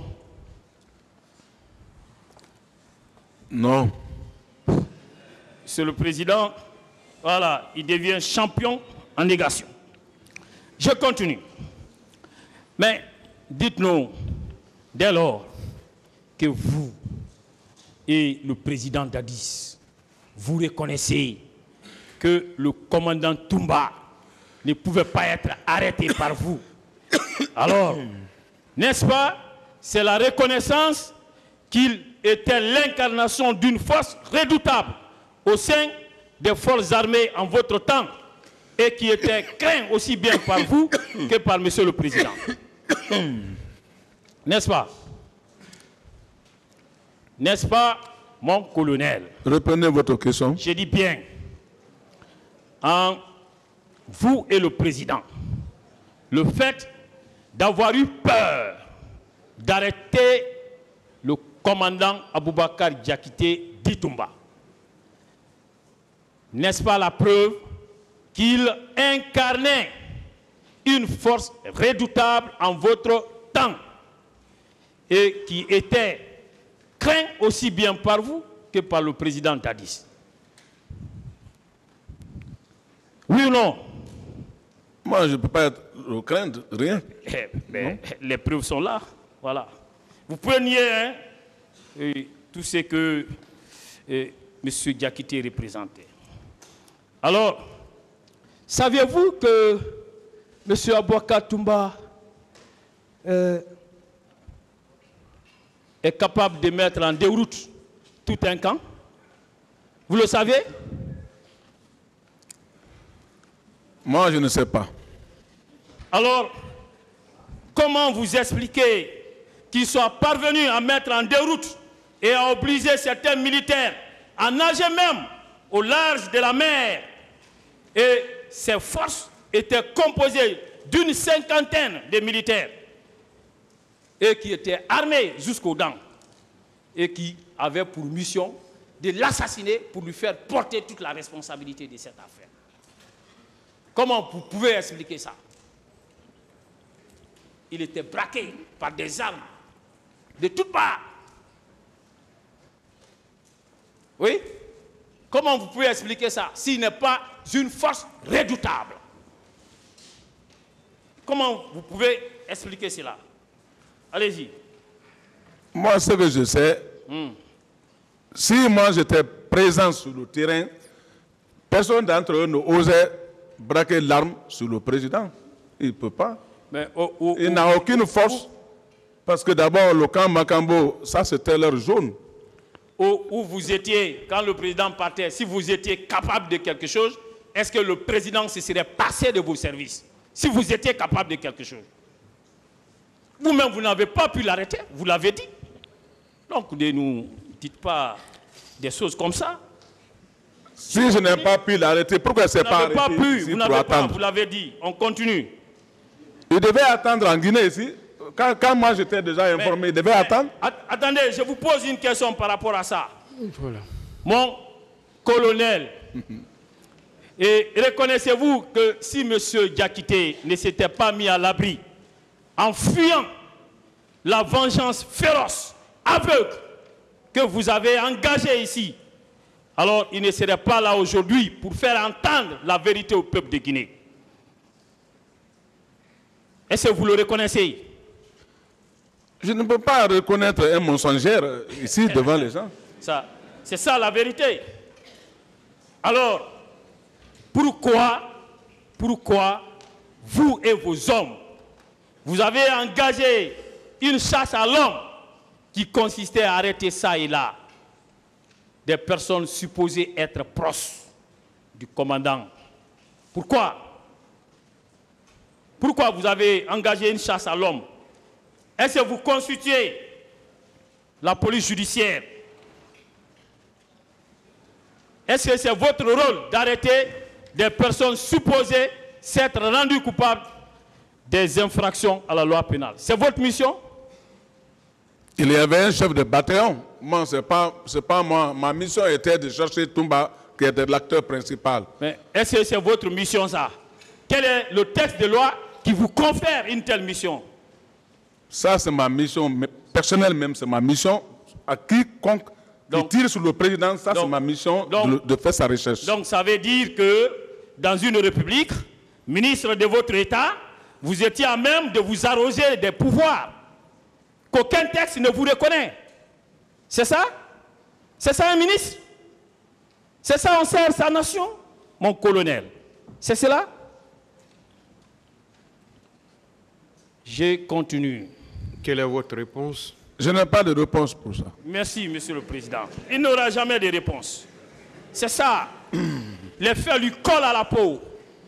Non. C'est le président, voilà, il devient champion en négation. Je continue. Mais dites-nous, dès lors que vous et le président Dadis, vous reconnaissez que le commandant Toumba ne pouvait pas être arrêté par vous, alors, n'est-ce pas, c'est la reconnaissance qu'il était l'incarnation d'une force redoutable au sein des forces armées en votre temps et qui était craint aussi bien par vous que par Monsieur le Président. N'est-ce pas? N'est-ce pas, mon colonel? Reprenez votre question. Je dis bien, en vous et le Président, le fait d'avoir eu peur d'arrêter le commandant Aboubakar Diakité Ditumba. N'est-ce pas la preuve qu'il incarnait une force redoutable en votre temps et qui était craint aussi bien par vous que par le président Dadis? Oui ou non? Moi, je ne peux pas être, craindre rien. Eh, ben, les preuves sont là. Voilà. Vous pouvez nier hein, et tout ce que et, M. Diakité représentait. Alors, saviez-vous que M. Aboubakar Toumba euh, est capable de mettre en déroute tout un camp? Vous le savez? Moi, je ne sais pas. Alors, comment vous expliquez qu'il soit parvenu à mettre en déroute et à obliger certains militaires à nager même au large de la mer? Et ces forces étaient composées d'une cinquantaine de militaires et qui étaient armés jusqu'aux dents et qui avaient pour mission de l'assassiner pour lui faire porter toute la responsabilité de cette affaire. Comment vous pouvez expliquer ça? Il était braqué par des armes de toutes parts. Oui? Comment vous pouvez expliquer ça s'il n'est pas une force redoutable? Comment vous pouvez expliquer cela? Allez-y. Moi, ce que je sais, hmm. si moi j'étais présent sur le terrain, personne d'entre eux n'osait braquer l'arme sur le président. Il ne peut pas. Mais, oh, oh, il n'a oh, aucune force. Oh, parce que d'abord, le camp Makambo, ça c'était leur zone. Où, où vous étiez, quand le président partait, si vous étiez capable de quelque chose, est-ce que le président se serait passé de vos services? Si vous étiez capable de quelque chose. Vous-même, vous n'avez pas pu l'arrêter, vous l'avez dit. Donc, ne nous dites pas des choses comme ça. Si, si je n'ai pas pu l'arrêter, pourquoi c'est pas arrêté? Vous n'avez pas pu, ici vous pour n'avez pas, attendre? vous l'avez dit. On continue. Il devait attendre en Guinée ici. Quand, quand moi j'étais déjà informé, mais, il devait mais, attendre. Attendez, je vous pose une question par rapport à ça. Voilà. Mon colonel, et reconnaissez-vous que si M. Diakité ne s'était pas mis à l'abri en fuyant la vengeance féroce, aveugle, que vous avez engagée ici, alors il ne serait pas là aujourd'hui pour faire entendre la vérité au peuple de Guinée. Est-ce que vous le reconnaissez? Je ne peux pas reconnaître un mensongère ici devant les gens. C'est ça la vérité. Alors, pourquoi, pourquoi vous et vos hommes, vous avez engagé une chasse à l'homme qui consistait à arrêter ça et là des personnes supposées être proches du commandant? Pourquoi? Pourquoi vous avez engagé une chasse à l'homme? Est-ce que vous constituez la police judiciaire? Est-ce que c'est votre rôle d'arrêter des personnes supposées s'être rendues coupables des infractions à la loi pénale? C'est votre mission? Il y avait un chef de bataillon. Moi, ce n'est pas, pas moi. Ma mission était de chercher Toumba, qui était l'acteur principal. Mais est-ce que c'est votre mission, ça? Quel est le texte de loi qui vous confère une telle mission? Ça, c'est ma mission personnelle même, c'est ma mission. À quiconque donc, qui tire sur le président, ça, c'est ma mission donc, de, de faire sa recherche. Donc, ça veut dire que dans une république, ministre de votre État, vous étiez à même de vous arroger des pouvoirs qu'aucun texte ne vous reconnaît. C'est ça? C'est ça un ministre? C'est ça on sert sa nation? Mon colonel, c'est cela? Je continue. Quelle est votre réponse? Je n'ai pas de réponse pour ça. Merci, Monsieur le Président. Il n'aura jamais de réponse. C'est ça. Les faits lui collent à la peau.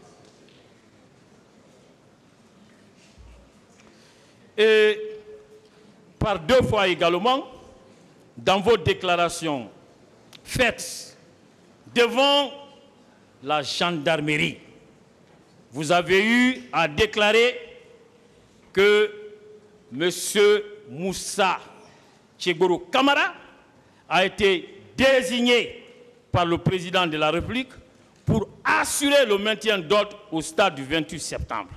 Et par deux fois également, dans vos déclarations faites devant la gendarmerie, vous avez eu à déclarer que M. Moussa Tchegboro Kamara a été désigné par le président de la République pour assurer le maintien d'ordre au stade du vingt-huit septembre.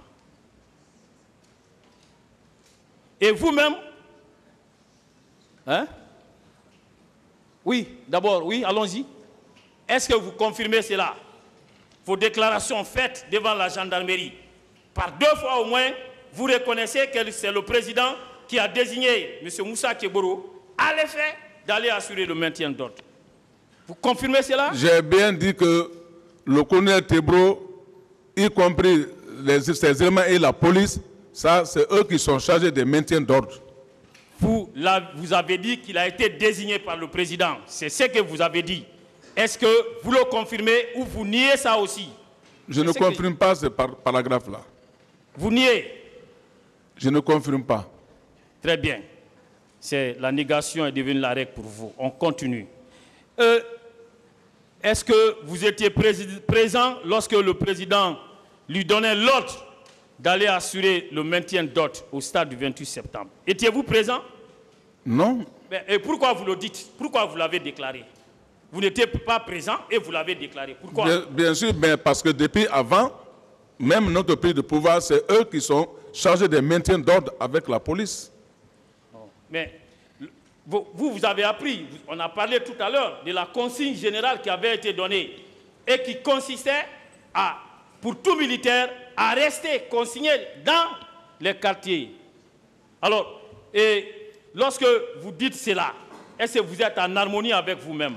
Et vous-même, hein? Oui, d'abord, oui, allons-y. Est-ce que vous confirmez cela? Vos déclarations faites devant la gendarmerie, par deux fois au moins, vous reconnaissez que c'est le président qui a désigné M. Moussa Tchegboro à l'effet d'aller assurer le maintien d'ordre. Vous confirmez cela? J'ai bien dit que le colonel Tchegboro, y compris les, ses éléments et la police, ça, c'est eux qui sont chargés du maintien d'ordre. Vous, là, vous avez dit qu'il a été désigné par le président. C'est ce que vous avez dit. Est-ce que vous le confirmez ou vous niez ça aussi? Je ne confirme que... pas ce par paragraphe-là. Vous niez? Je ne confirme pas. Très bien. C'est la négation est devenue la règle pour vous. On continue. Euh, Est-ce que vous étiez présent lorsque le président lui donnait l'ordre d'aller assurer le maintien d'ordre au stade du vingt-huit septembre? Étiez-vous présent? Non. Et pourquoi vous le dites? Pourquoi vous l'avez déclaré? Vous n'étiez pas présent et vous l'avez déclaré. Pourquoi? Bien, bien sûr, mais parce que depuis avant, même notre prise de pouvoir, c'est eux qui sont chargés de maintien d'ordre avec la police. Non. Mais vous, vous avez appris, on a parlé tout à l'heure de la consigne générale qui avait été donnée et qui consistait à, pour tout militaire, à rester consigné dans les quartiers. Alors, et lorsque vous dites cela, est-ce que vous êtes en harmonie avec vous-même?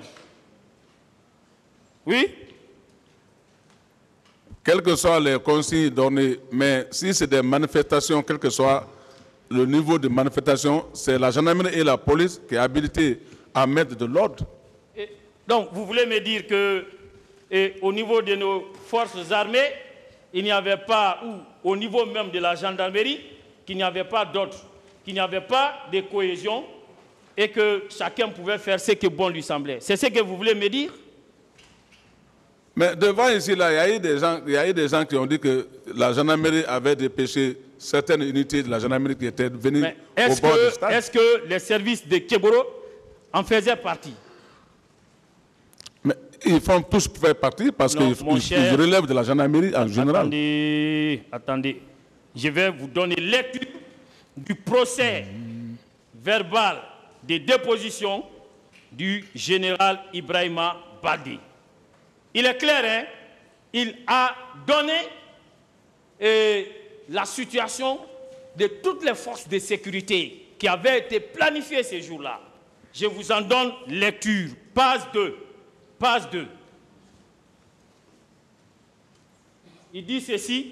Oui? Quelles que soient les consignes données, mais si c'est des manifestations, quel que soit le niveau de manifestation, c'est la gendarmerie et la police qui est habilitée à mettre de l'ordre. Donc, vous voulez me dire que et, au niveau de nos forces armées, il n'y avait pas, ou au niveau même de la gendarmerie, qu'il n'y avait pas d'ordre, qu'il n'y avait pas de cohésion et que chacun pouvait faire ce que bon lui semblait. C'est ce que vous voulez me dire? Mais devant ici, là, il y a eu des gens, il y a eu des gens qui ont dit que la gendarmerie avait dépêché certaines unités de la gendarmerie qui étaient venues au bord du stade. Est-ce que les services de Tchegboro en faisaient partie? Mais ils font tous faire partie parce qu'ils relèvent de la gendarmerie en général. Attendez, attendez. Je vais vous donner lecture du procès verbal de déposition du général Ibrahima Baldé. Il est clair, hein? Il a donné euh, la situation de toutes les forces de sécurité qui avaient été planifiées ces jours-là. Je vous en donne lecture. Page deux. Page deux. Il dit ceci.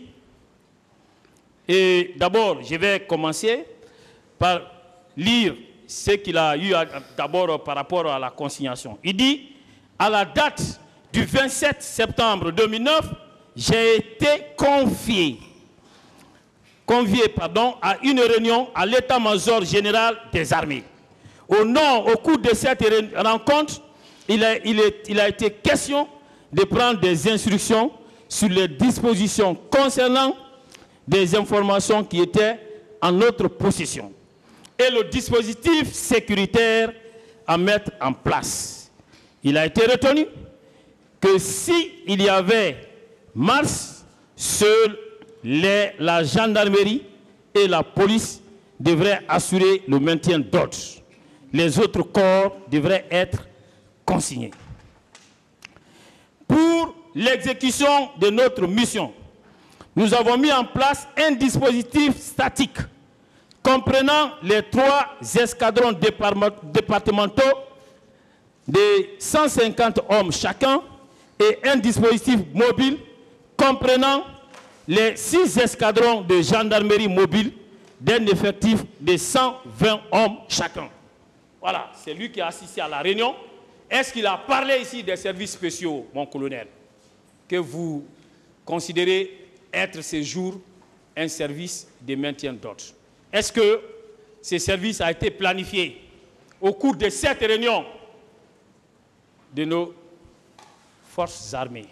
Et d'abord, je vais commencer par lire ce qu'il a eu d'abord par rapport à la consignation. Il dit, à la date du vingt-sept septembre deux mille neuf, j'ai été confié, convié pardon, à une réunion à l'état-major général des armées. Au, nom, au cours de cette rencontre, il a, il, est, il a été question de prendre des instructions sur les dispositions concernant des informations qui étaient en notre possession et le dispositif sécuritaire à mettre en place. Il a été retenu que s'il y avait marche, seule les, la gendarmerie et la police devraient assurer le maintien d'ordre. Les autres corps devraient être consignés. Pour l'exécution de notre mission, nous avons mis en place un dispositif statique comprenant les trois escadrons départementaux de cent cinquante hommes chacun et un dispositif mobile comprenant les six escadrons de gendarmerie mobile d'un effectif de cent vingt hommes chacun. Voilà, c'est lui qui a assisté à la réunion. Est-ce qu'il a parlé ici des services spéciaux, mon colonel, que vous considérez être ce jour un service de maintien d'ordre? Est-ce que ce service a été planifié au cours de cette réunion de nos forces armées?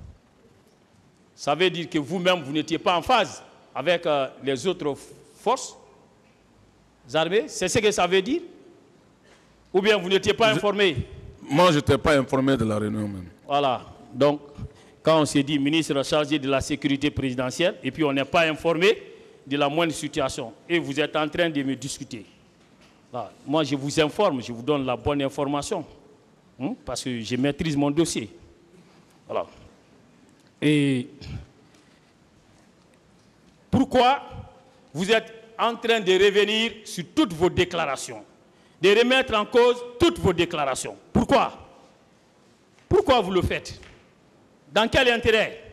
Ça veut dire que vous-même, vous n'étiez pas en phase avec euh, les autres forces armées? C'est ce que ça veut dire? Ou bien vous n'étiez pas informé? Moi, je n'étais pas informé de la réunion même. Voilà. Donc, quand on s'est dit ministre chargé de la sécurité présidentielle, et puis on n'est pas informé de la moindre situation, et vous êtes en train de me discuter. Voilà. Moi, je vous informe, je vous donne la bonne information, hein, parce que je maîtrise mon dossier. Voilà. Et pourquoi vous êtes en train de revenir sur toutes vos déclarations, de remettre en cause toutes vos déclarations? Pourquoi? Pourquoi vous le faites? Dans quel intérêt?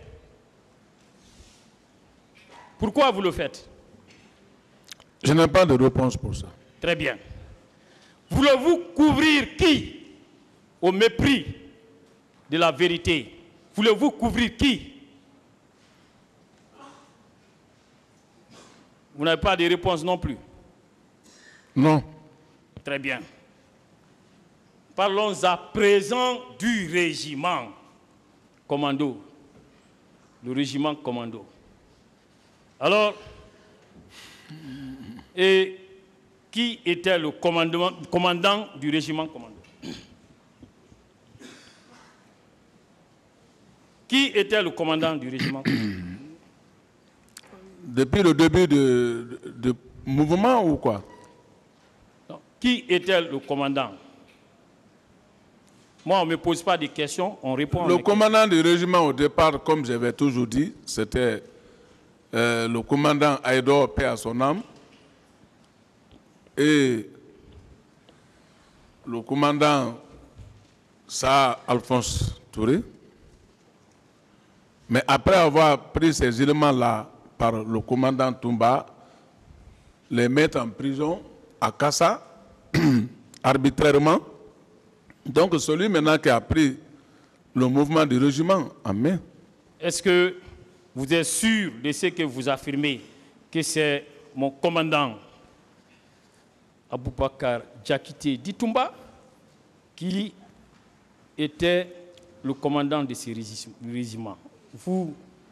Pourquoi vous le faites? Je n'ai pas de réponse pour ça. Très bien. Voulez-vous couvrir qui au mépris de la vérité? Voulez-vous couvrir qui? Vous n'avez pas de réponse non plus? Non. Très bien. Parlons à présent du régiment commando. Le régiment commando. Alors, et qui était le commandant, commandant du régiment commando? Qui était le commandant du régiment commando? Depuis le début de, de, de mouvement ou quoi? Non. Qui était le commandant? Moi, on ne me pose pas de questions, on répond. Le commandant du régiment au départ, comme j'avais toujours dit, c'était euh, le commandant Aïdor, paix à son âme, et le commandant Saha Alphonse Touré. Mais après avoir pris ces éléments-là par le commandant Toumba, les mettre en prison à Kassa, arbitrairement. Donc celui maintenant qui a pris le mouvement du régiment en main. Est-ce que vous êtes sûr de ce que vous affirmez, que c'est mon commandant Aboubakar Diakité Ditumba qui était le commandant de ce régiment? Vous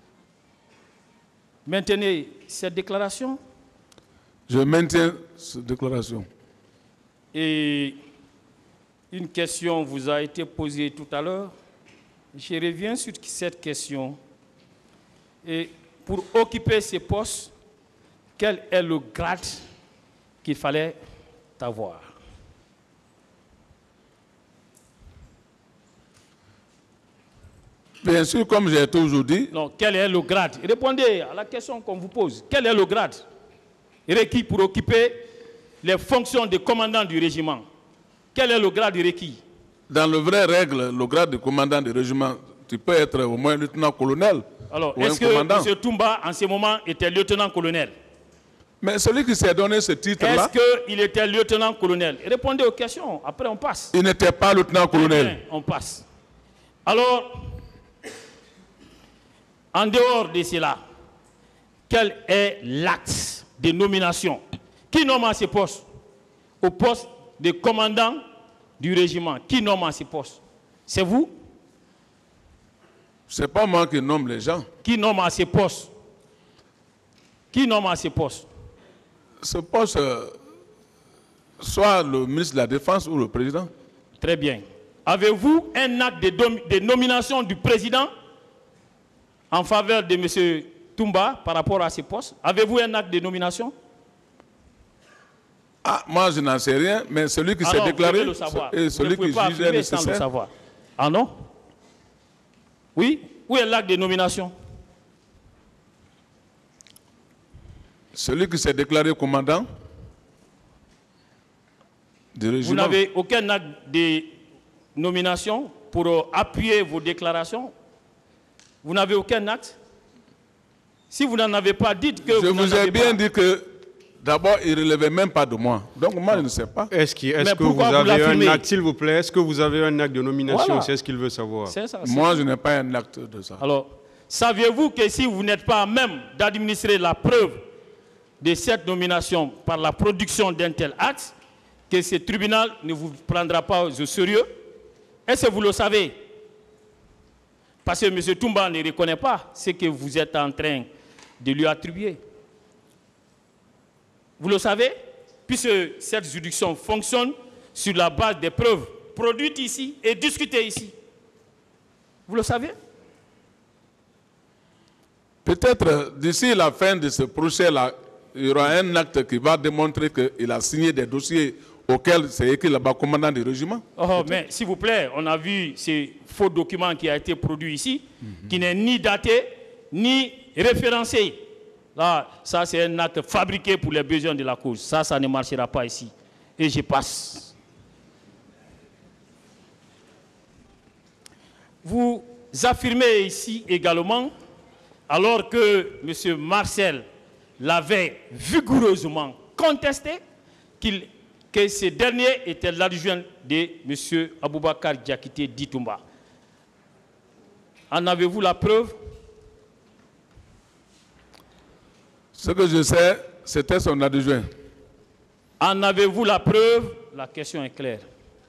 maintenez cette déclaration? Je maintiens cette déclaration. Et une question vous a été posée tout à l'heure. Je reviens sur cette question. Et pour occuper ces postes, quel est le grade qu'il fallait avoir? Bien sûr, comme j'ai toujours dit. Non, quel est le grade? Répondez à la question qu'on vous pose. Quel est le grade requis pour occuper les fonctions de commandant du régiment? Quel est le grade requis? Dans le vrai règle, le grade de commandant du régiment, tu peux être au moins lieutenant-colonel. Alors, est-ce que M. Toumba, en ce moment, était lieutenant-colonel? Mais celui qui s'est donné ce titre-là... Est-ce qu'il était lieutenant-colonel? Répondez aux questions, après on passe. Il n'était pas lieutenant-colonel. On passe. Alors, en dehors de cela, quel est l'acte de nomination? Qui nomme à ce poste? Au poste de commandant du régiment. Qui nomme à ce poste? C'est vous? Ce n'est pas moi qui nomme les gens. Qui nomme à ce poste? Qui nomme à ce poste? Ce poste, euh, soit le ministre de la Défense ou le président. Très bien. Avez-vous un acte de, de nomination du président en faveur de M. Toumba par rapport à ce poste? Avez-vous un acte de nomination? Ah, moi je n'en sais rien, mais celui qui ah s'est non, déclaré le savoir. et celui celui qui jugeait nécessaire. Sans le savoir. Ah non? Oui? Où est l'acte de nomination? Celui qui s'est déclaré commandant du régiment. Vous n'avez aucun acte de nomination pour euh, appuyer vos déclarations? Vous n'avez aucun acte? Si vous n'en avez pas, dites que je vous n'en avez pas. Je vous ai bien dit que d'abord, il ne relevait même pas de moi. Donc moi, non. je ne sais pas. Est-ce qu est que vous avez vous un acte, s'il vous plaît? Est-ce que vous avez un acte de nomination? Voilà. C'est ce qu'il veut savoir. Ça, moi, ça. je n'ai pas un acte de ça. Alors, saviez-vous que si vous n'êtes pas même d'administrer la preuve de cette nomination par la production d'un tel acte, que ce tribunal ne vous prendra pas au sérieux? Est-ce que vous le savez? Parce que M. Toumba ne reconnaît pas ce que vous êtes en train de lui attribuer. Vous le savez? Puisque cette juridiction fonctionne sur la base des preuves produites ici et discutées ici. Vous le savez? Peut-être d'ici la fin de ce procès-là, il y aura un acte qui va démontrer qu'il a signé des dossiers auxquels c'est écrit là-bas commandant du régiment. Oh, mais s'il vous plaît, on a vu ces faux documents qui ont été produits ici, mm-hmm. qui n'est ni daté, ni référencé. Là, ça c'est un acte fabriqué pour les besoins de la cause. Ça, ça ne marchera pas ici. Et je passe. Vous affirmez ici également, alors que M. Marcel l'avait vigoureusement contesté, qu'il, que ce dernier était l'adjoint de M. Aboubakar Diakité Ditumba. En avez-vous la preuve? Ce que je sais, c'était son adjoint. En avez-vous la preuve? La question est claire.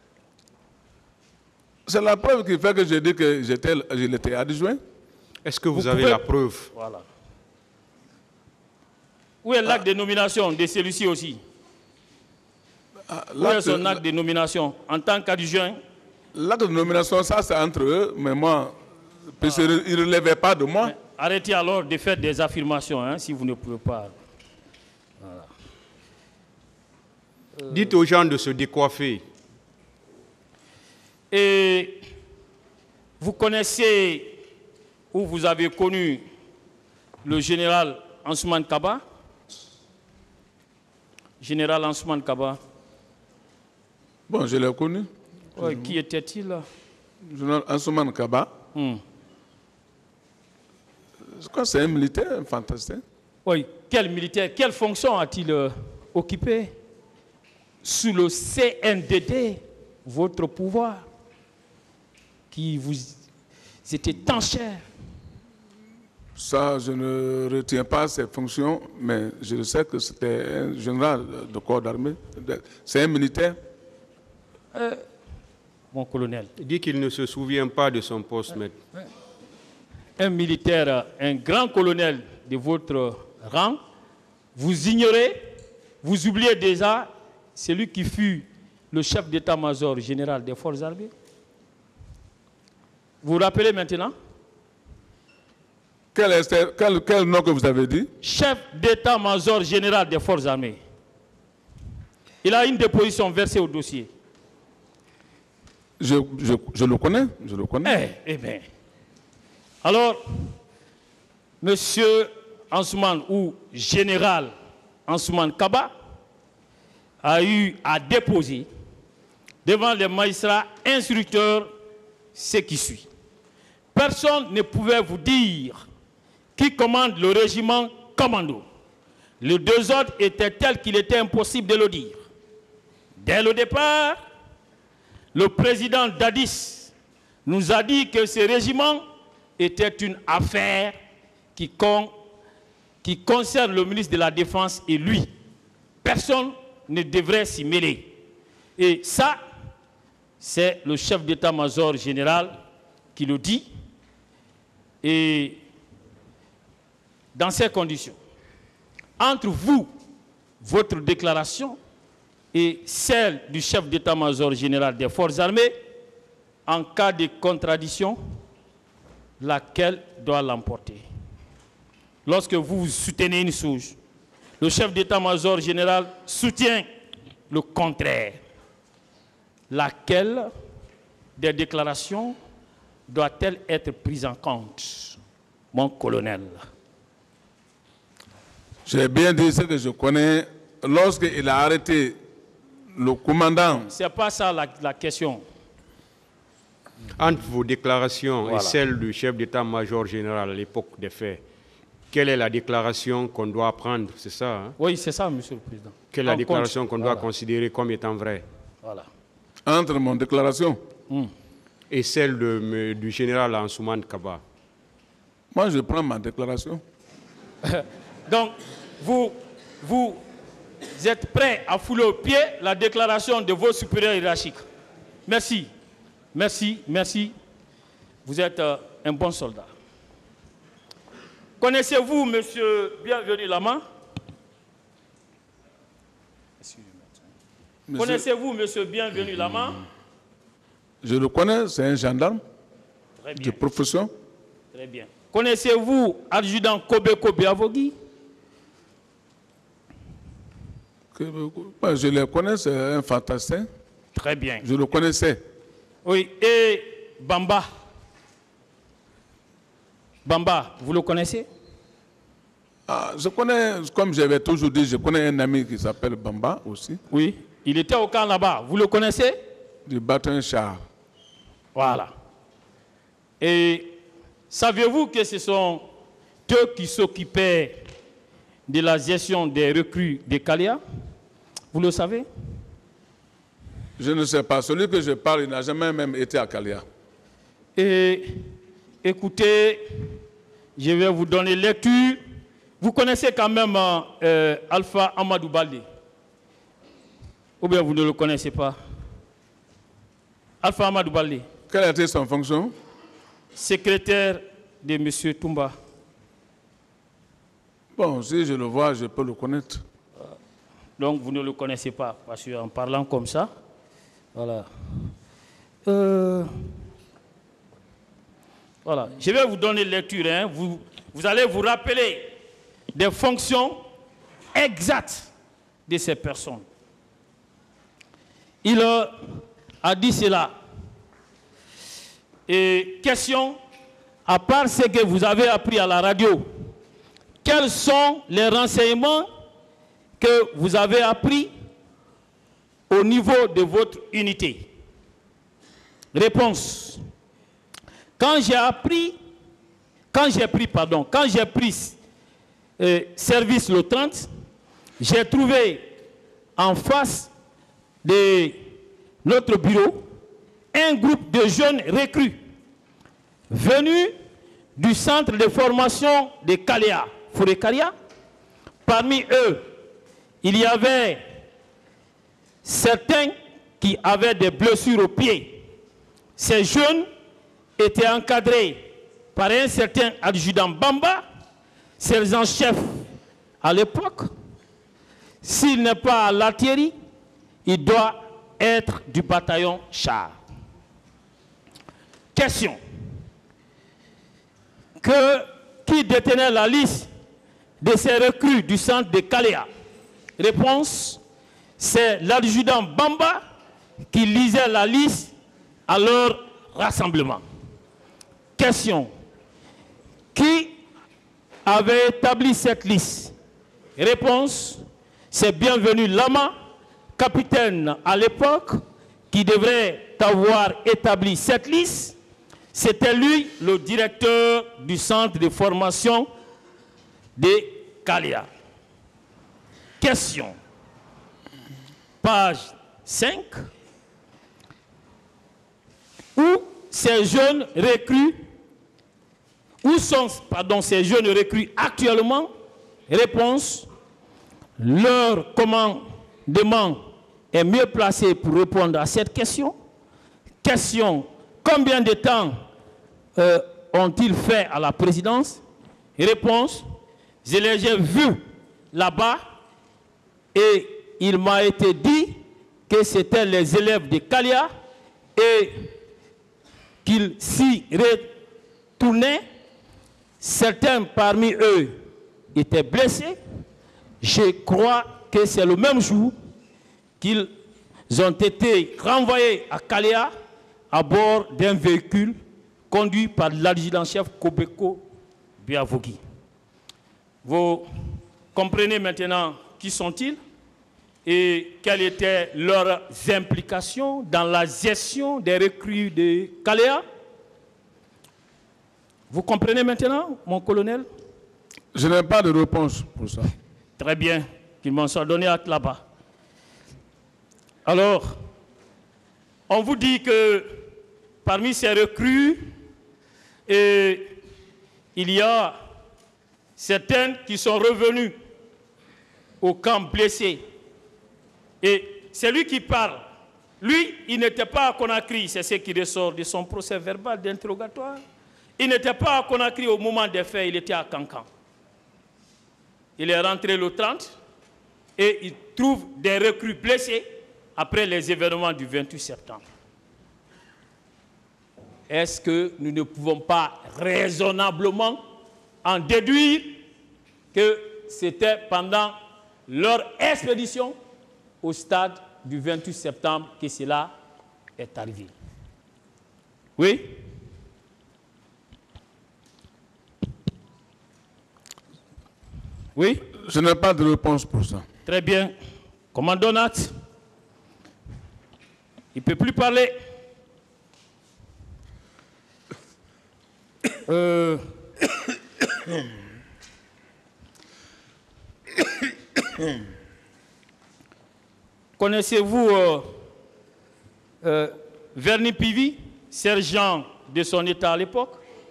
C'est la preuve qui fait que je dis que j'étais, je l'étais adjoint. Est-ce que vous, vous avez pouvez... la preuve? Voilà. Où est l'acte ah. de nomination de celui-ci aussi? Ah, Où est son acte de nomination en tant qu'adjoint? L'acte de nomination, ça c'est entre eux, mais moi, ah. il ne relevait pas de moi. Mais arrêtez alors de faire des affirmations, hein, si vous ne pouvez pas. Voilà. Euh... Dites aux gens de se décoiffer. Et vous connaissez ou vous avez connu le général Ansoumane Kaba? Général Ansoumane Kaba. Bon, je l'ai connu. Ouais, qui était-il là? Général Ansoumane Kaba. Hmm. Je crois que c'est un militaire, un fantastique. Oui, quel militaire, quelle fonction a-t-il euh, occupé sous le C N D D, votre pouvoir, qui vous était tant cher? Ça, je ne retiens pas ses fonctions, mais je sais que c'était un général de corps d'armée. C'est un militaire. Euh, mon colonel. Il dit qu'il ne se souvient pas de son poste, euh, maître. Euh, un militaire, un grand colonel de votre rang, vous ignorez, vous oubliez déjà celui qui fut le chef d'état-major général des forces armées. Vous vous rappelez maintenant? Quel, est, quel, quel nom que vous avez dit? Chef d'état-major général des forces armées. Il a une déposition versée au dossier. Je, je, je le connais, je le connais. Eh, eh bien. Alors, monsieur Ansoumane ou général Ansoumane Kaba a eu à déposer devant les magistrats instructeurs ce qui suit. Personne ne pouvait vous dire qui commande le régiment commando. Le désordre était tel qu'il était impossible de le dire. Dès le départ, le président Dadis nous a dit que ce régiment était une affaire qui, con, qui concerne le ministre de la Défense et lui. Personne ne devrait s'y mêler. Et ça, c'est le chef d'état-major général qui le dit. Et dans ces conditions, entre vous, votre déclaration et celle du chef d'état-major général des forces armées, en cas de contradiction, laquelle doit l'emporter? Lorsque vous soutenez une chose, le chef d'état-major général soutient le contraire. Laquelle des déclarations doit-elle être prise en compte, mon colonel? J'ai bien dit ce que je connais. Lorsqu'il a arrêté le commandant... Ce n'est pas ça la, la question. Entre vos déclarations voilà. et celles du chef d'état-major général à l'époque des faits, quelle est la déclaration qu'on doit prendre? C'est ça, hein? Oui, c'est ça, monsieur le président. Quelle est la en déclaration qu'on doit voilà. considérer comme étant vraie? Voilà. Entre mon déclaration hmm. et celle de, du général Ansoumane Kaba? Moi, je prends ma déclaration. Donc, vous, vous êtes prêt à fouler au pied la déclaration de vos supérieurs hiérarchiques. Merci. Merci, merci. Vous êtes euh, un bon soldat. Connaissez-vous, monsieur Bienvenu Lama? Monsieur... Connaissez-vous M. Bienvenu Lama? Je le connais, c'est un gendarme Très bien. de profession. Très bien. Connaissez-vous adjudant Kobeko Biavogi? Je le connais, c'est un fantassin. Très bien. Je le connaissais. Oui, et Bamba? Bamba, vous le connaissez? Ah, je connais, comme j'avais toujours dit, je connais un ami qui s'appelle Bamba aussi. Oui, il était au camp là-bas. Vous le connaissez? Du bâton char. Voilà. Et saviez-vous que ce sont eux qui s'occupaient de la gestion des recrues de Kalia? Vous le savez? Je ne sais pas. Celui que je parle, il n'a jamais même été à Kalia. Et écoutez, je vais vous donner lecture. Vous connaissez quand même euh, Alpha Amadou Baldé? Ou bien vous ne le connaissez pas? Alpha Amadou Baldé. Quelle a été son fonction? Secrétaire de M. Toumba. Bon, si je le vois, je peux le connaître. Donc vous ne le connaissez pas, parce qu'en parlant comme ça, voilà. Euh, voilà. Je vais vous donner lecture. Hein. Vous, vous allez vous rappeler des fonctions exactes de ces personnes. Il a dit cela. Et question, à part ce que vous avez appris à la radio, quels sont les renseignements que vous avez appris au niveau de votre unité? Réponse. Quand j'ai appris, quand j'ai pris, pardon, quand j'ai pris euh, service le trente, j'ai trouvé en face de notre bureau un groupe de jeunes recrues venus du centre de formation de Kalia, Forêt Kalia. Parmi eux, il y avait certains qui avaient des blessures aux pieds. Ces jeunes étaient encadrés par un certain adjudant Bamba, sergent-chef à l'époque. S'il n'est pas à l'artillerie, il doit être du bataillon char. Question. Que, qui détenait la liste de ces recrues du centre de Kalia? Réponse. C'est l'adjudant Bamba qui lisait la liste à leur rassemblement. Question. Qui avait établi cette liste? Réponse. C'est Bienvenu Lama, capitaine à l'époque, qui devrait avoir établi cette liste. C'était lui le directeur du centre de formation de Kalia. Question. Page cinq. Où ces jeunes recrues, où sont pardon, ces jeunes recrues actuellement? Réponse. Leur commandement est mieux placé pour répondre à cette question. Question. Combien de temps euh, ont-ils fait à la présidence? Réponse. Je les ai vus là-bas et il m'a été dit que c'étaient les élèves de Kalia et qu'ils s'y retournaient. Certains parmi eux étaient blessés. Je crois que c'est le même jour qu'ils ont été renvoyés à Kalia à bord d'un véhicule conduit par l'adjudant-chef Kobeko Biavogi. Vous comprenez maintenant qui sont-ils et quelles étaient leurs implications dans la gestion des recrues de Kalia? Vous comprenez maintenant, mon colonel? Je n'ai pas de réponse pour ça. Très bien, qu'ils m'en soient donné à là-bas. Alors, on vous dit que parmi ces recrues, et, il y a certaines qui sont revenues au camp blessés. Et c'est lui qui parle. Lui, il n'était pas à Conakry, c'est ce qui ressort de son procès verbal d'interrogatoire. Il n'était pas à Conakry au moment des faits, il était à Cancan. Il est rentré le trente et il trouve des recrues blessés après les événements du vingt-huit septembre. Est-ce que nous ne pouvons pas raisonnablement en déduire que c'était pendant leur expédition au stade du vingt-huit septembre que cela est arrivé? Oui? Oui? Je n'ai pas de réponse pour ça. Très bien. Commandant Nat, il ne peut plus parler. Euh... Connaissez-vous euh, euh, Verny Pivy, sergent de son état à l'époque?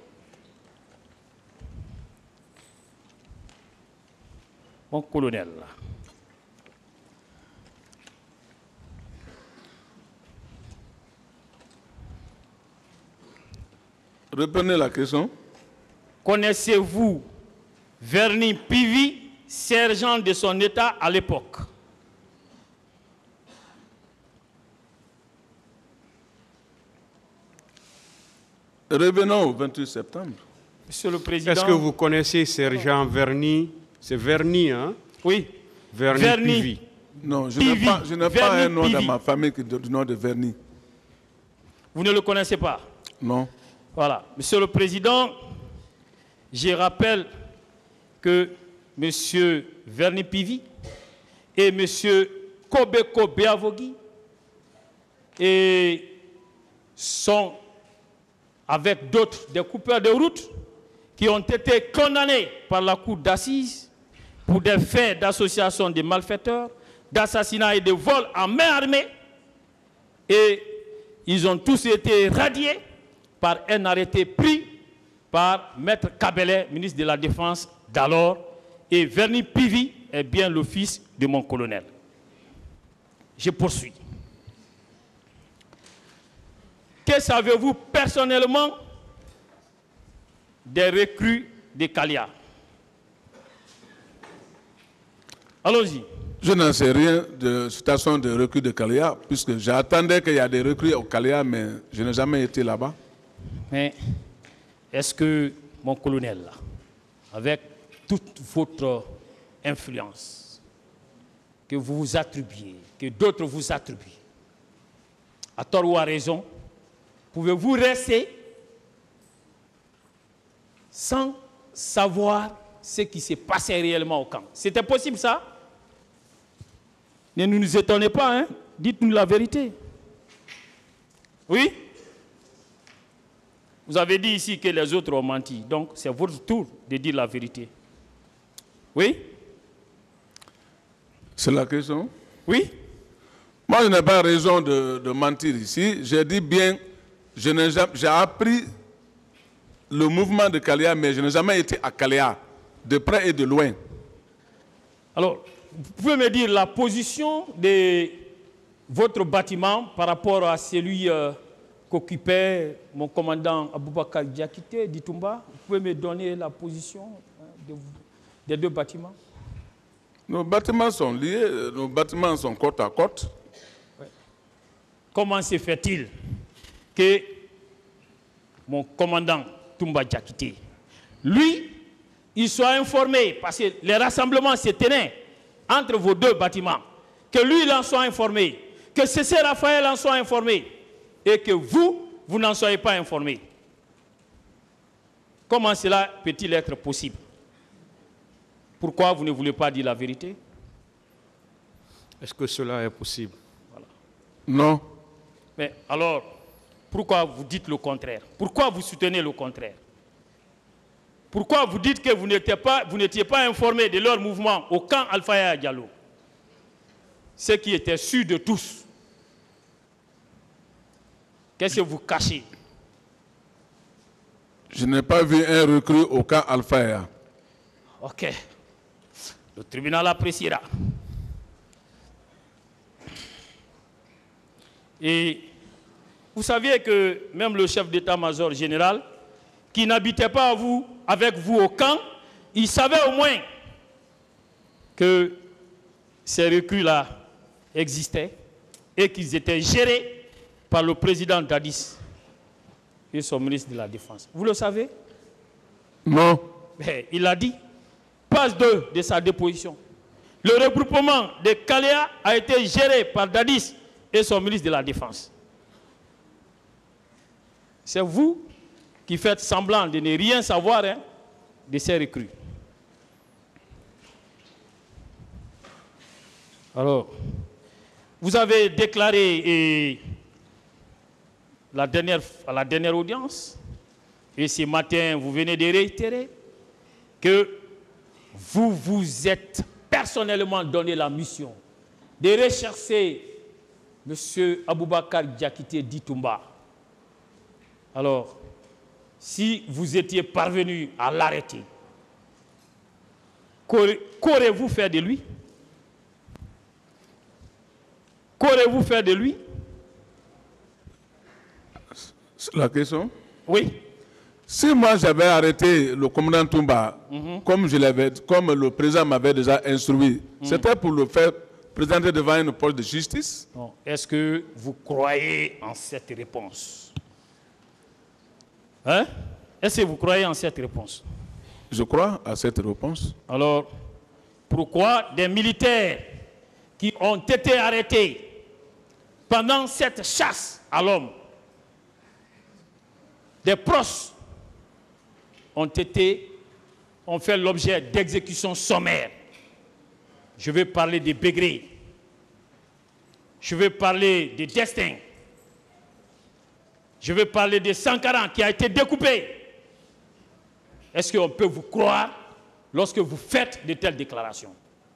Mon colonel. Reprenez la question. Connaissez-vous Verny Pivy, sergent de son état à l'époque? Revenons au vingt-huit septembre. Monsieur le Président. Est-ce que vous connaissez sergent Verny? C'est Verny, hein? Oui. Verny, Verny. Pivy. Non, je n'ai pas, je n'ai pas un nom Pivy. dans ma famille qui du nom de Verny. Vous ne le connaissez pas? Non. Voilà. Monsieur le Président, je rappelle que M. Verny Pivy et M. Kobeko Beavogi et sont, avec d'autres, des coupeurs de route qui ont été condamnés par la cour d'assises pour des faits d'association de malfaiteurs, d'assassinat et de vol en main armée. Et ils ont tous été radiés par un arrêté pris par Maître Kabelet, ministre de la Défense d'alors. Et Verny Pivy est bien le fils de mon colonel. Je poursuis. Que savez-vous personnellement des recrues de Kalia? Allons-y. Je n'en sais rien de situation de recrue de Kalia, puisque j'attendais qu'il y ait des recrues au Kalia, mais je n'ai jamais été là-bas. Mais est-ce que, mon colonel, là, avec toute votre influence que vous vous attribuez, que d'autres vous attribuent, à tort ou à raison, pouvez-vous rester sans savoir ce qui s'est passé réellement au camp? C'était possible, ça? Ne nous étonnez pas, hein? Dites-nous la vérité. Oui? Vous avez dit ici que les autres ont menti, donc c'est votre tour de dire la vérité. Oui? C'est la question? Oui? Moi, je n'ai pas raison de, de mentir ici. J'ai dit bien, je n'ai jamais, j'ai appris le mouvement de Kalia, mais je n'ai jamais été à Kalia, de près et de loin. Alors, vous pouvez me dire la position de votre bâtiment par rapport à celui euh, qu'occupait mon commandant Aboubakar Diakité d'Itumba? Vous pouvez me donner la position hein, de, des deux bâtiments? Nos bâtiments sont liés, nos bâtiments sont côte à côte. Ouais. Comment se fait-il que mon commandant Toumba Diakité, lui, il soit informé, parce que les rassemblements se tenaient entre vos deux bâtiments, que lui, il en soit informé, que C C Raphaël en soit informé, et que vous, vous n'en soyez pas informé? Comment cela peut-il être possible? Pourquoi vous ne voulez pas dire la vérité? Est-ce que cela est possible? Voilà. Non. Mais alors, pourquoi vous dites le contraire? Pourquoi vous soutenez le contraire? Pourquoi vous dites que vous n'étiez pas, vous n'étiez pas informé de leur mouvement au camp Alpha Yaya Diallo? Ce qui était sûr de tous. Qu'est-ce que vous cachez? Je n'ai pas vu un recrue au camp Alpha Yaya. Ok. Le tribunal appréciera. Et vous saviez que même le chef d'état-major général, qui n'habitait pas à vous, avec vous au camp, il savait au moins que ces recrues-là existaient. et qu'ils étaient gérés par le président Dadis et son ministre de la Défense. Vous le savez? Non. Mais il a dit, page deux de sa déposition. Le regroupement de Kalea a été géré par Dadis et son ministre de la Défense. C'est vous qui faites semblant de ne rien savoir hein, de ces recrues. Alors, vous avez déclaré et, la dernière, à la dernière audience, et ce matin, vous venez de réitérer, que vous vous êtes personnellement donné la mission de rechercher M. Aboubakar Diakité Ditumba. Alors, si vous étiez parvenu à l'arrêter, qu'aurez-vous fait de lui? Qu'aurez-vous fait de lui? La question? Oui. Si moi j'avais arrêté le commandant Toumba, mm-hmm. comme, je l'avais, comme le président m'avait déjà instruit, mm-hmm. c'était pour le faire présenter devant une poste de justice? Est-ce que vous croyez en cette réponse? Hein? Est-ce que vous croyez en cette réponse? Je crois à cette réponse. Alors, pourquoi des militaires qui ont été arrêtés pendant cette chasse à l'homme, des proches ont été, ont fait l'objet d'exécutions sommaires? Je vais parler des Bégré. Je vais parler des Destins. Je vais parler de Sankara qui a été découpé. Est-ce qu'on peut vous croire lorsque vous faites de telles déclarations?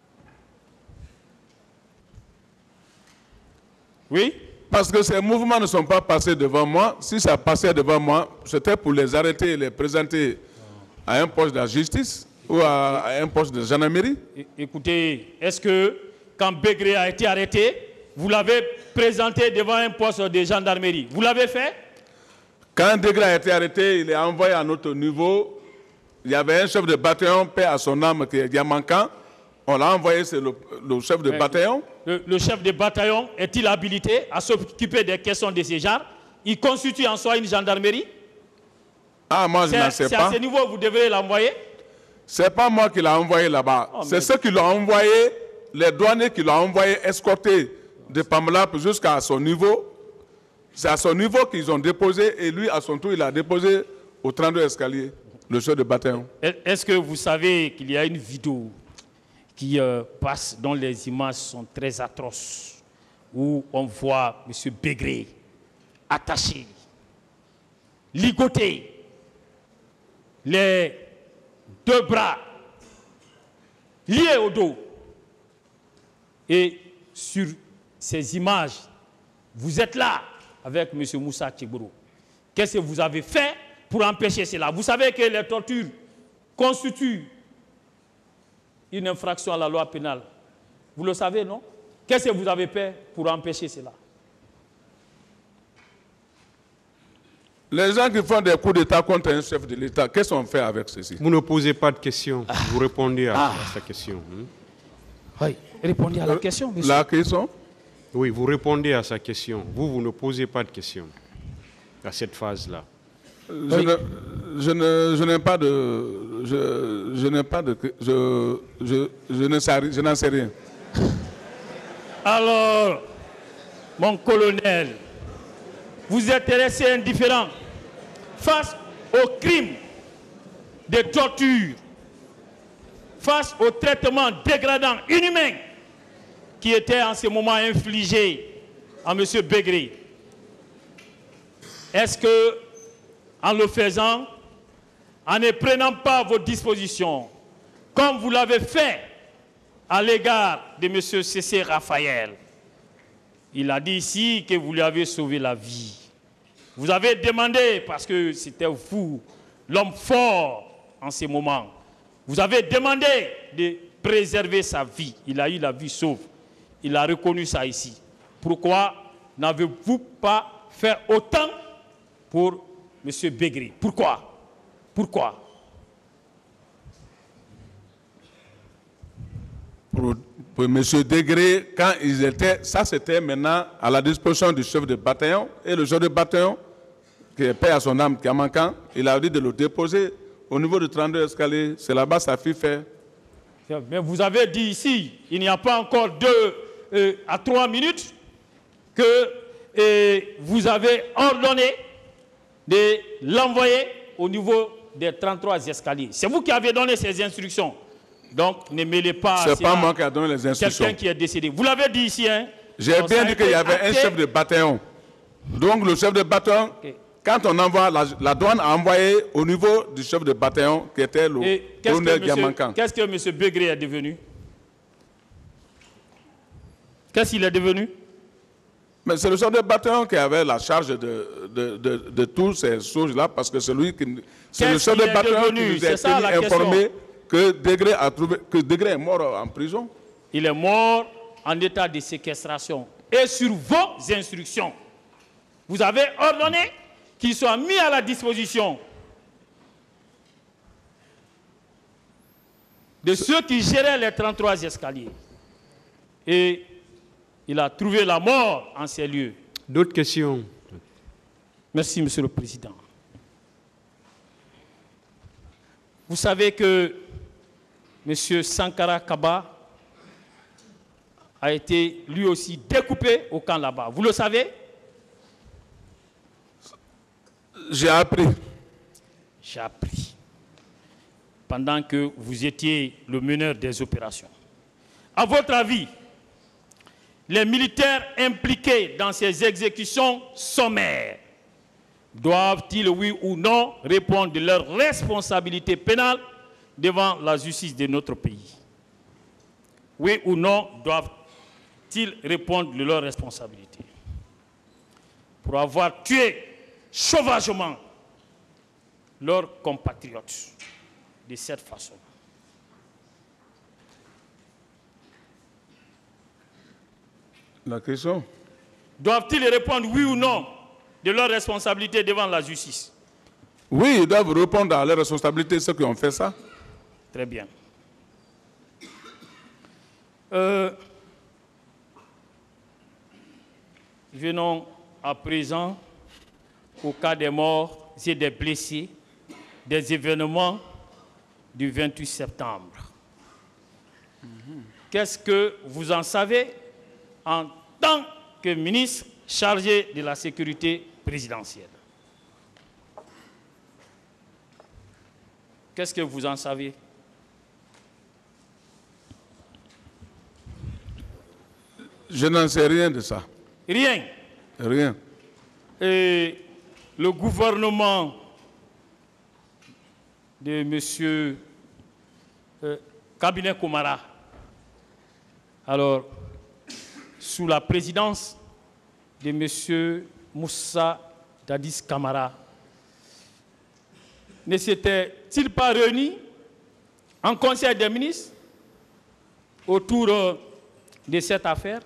Oui? Parce que ces mouvements ne sont pas passés devant moi. Si ça passait devant moi, c'était pour les arrêter et les présenter à un poste de la justice ou à, à un poste de gendarmerie. Écoutez, est-ce que quand Bégré a été arrêté, vous l'avez présenté devant un poste de gendarmerie? Vous l'avez fait? Quand Bégré a été arrêté, il est envoyé à notre niveau. Il y avait un chef de bataillon, paix à son âme, qui est manquant. On l'a envoyé, c'est le, le chef de Mais bataillon. Le, le chef de bataillon est-il habilité à s'occuper des questions de ce genre? Il constitue en soi une gendarmerie? Ah, moi, je n'en sais pas. C'est à ce niveau que vous devrez l'envoyer? Ce n'est pas moi qui l'ai envoyé là-bas. Oh, c'est mais... ceux qui l'ont envoyé, les douaniers qui l'ont envoyé escorter de Pamela jusqu'à son niveau. C'est à son niveau qu'ils ont déposé et lui, à son tour, il a déposé au trente-deux escaliers, le chef de bataillon. Est-ce que vous savez qu'il y a une vidéo qui euh, passe, dont les images sont très atroces, où on voit M. Bégré attaché, ligoté, les deux bras liés au dos. Et sur ces images, vous êtes là avec M. Moussa Tchegboro. Qu'est-ce que vous avez fait pour empêcher cela? Vous savez que les tortures constituent une infraction à la loi pénale. Vous le savez, non? Qu'est-ce que vous avez fait pour empêcher cela? Les gens qui font des coups d'État contre un chef de l'État, qu'est-ce qu'on fait avec ceci? Vous ne posez pas de questions. Ah. Vous répondez à, ah. à sa question. Hmm? Oui, répondez à la euh, question, monsieur. La question? Oui, vous répondez à sa question. Vous, vous ne posez pas de questions à cette phase-là. Je oui. ne, je ne, je n'ai pas de, je, je n'ai pas de, je, je, je ne sais, je n'en sais rien. Alors, mon colonel, vous êtes resté indifférent face aux crimes de torture, face aux traitements dégradants, inhumains, qui étaient en ce moment infligés à M. Bégré. Est-ce que, en le faisant, en ne prenant pas vos dispositions, comme vous l'avez fait à l'égard de M. Cessé Raphaël, il a dit ici que vous lui avez sauvé la vie. Vous avez demandé, parce que c'était vous, l'homme fort en ce moment, vous avez demandé de préserver sa vie. Il a eu la vie sauve. Il a reconnu ça ici. Pourquoi n'avez-vous pas fait autant pour M. Bégré? Pourquoi? Pourquoi? Pour, pour M. Degré, quand ils étaient, ça c'était maintenant à la disposition du chef de bataillon, et le chef de bataillon, qui est paix à son âme, qui est manquant, il a dit de le déposer au niveau du trente-deux escaliers, c'est là-bas sa fille fait. Mais vous avez dit ici, il n'y a pas encore deux euh, à trois minutes, que euh, vous avez ordonné de l'envoyer au niveau des trente-trois escaliers. C'est vous qui avez donné ces instructions. Donc, ne mêlez pas... C'est pas moi qui ai donné les instructions. Quelqu'un qui est décédé. Vous l'avez dit ici, hein? J'ai bien dit qu'il y avait acté. un chef de bataillon. Donc, le chef de bataillon, okay. quand on envoie, la, la douane a envoyé au niveau du chef de bataillon, qui était le colonel Diamankan. Qu'est-ce que M. Begré est devenu? Qu'est-ce qu'il est devenu? Mais c'est le chef de bataillon qui avait la charge de, de, de, de toutes ces choses-là, parce que c'est lui qui... C'est le chef de bataillon qui nous a tenu informé que Degré, a trouvé, que Degré est mort en prison. Il est mort en état de séquestration. Et sur vos instructions, vous avez ordonné qu'il soit mis à la disposition de ceux qui géraient les trente-trois escaliers. Et il a trouvé la mort en ces lieux. D'autres questions? Merci, Monsieur le Président. Vous savez que M. Sankara Kaba a été lui aussi découpé au camp là-bas. Vous le savez? J'ai appris. J'ai appris. Pendant que vous étiez le meneur des opérations. À votre avis, les militaires impliqués dans ces exécutions sommaires doivent-ils, oui ou non, répondre de leurs responsabilités pénales devant la justice de notre pays? Oui ou non, doivent-ils répondre de leurs responsabilités pour avoir tué sauvagement leurs compatriotes de cette façon? La question? Doivent-ils répondre oui ou non de leurs responsabilités devant la justice? Oui, ils doivent répondre à leurs responsabilités, ceux qui ont fait ça. Très bien. Euh, venons à présent au cas des morts et des blessés des événements du vingt-huit septembre. Mm-hmm. Qu'est-ce que vous en savez en tant que ministre chargé de la sécurité présidentielle? Qu'est-ce que vous en savez? Je n'en sais rien de ça. Rien? Rien. Et le gouvernement de M. Euh, Cabinet Komara, alors, sous la présidence de M. Moussa Dadis Camara, ne s'était-il pas réuni en conseil des ministres autour euh, de cette affaire?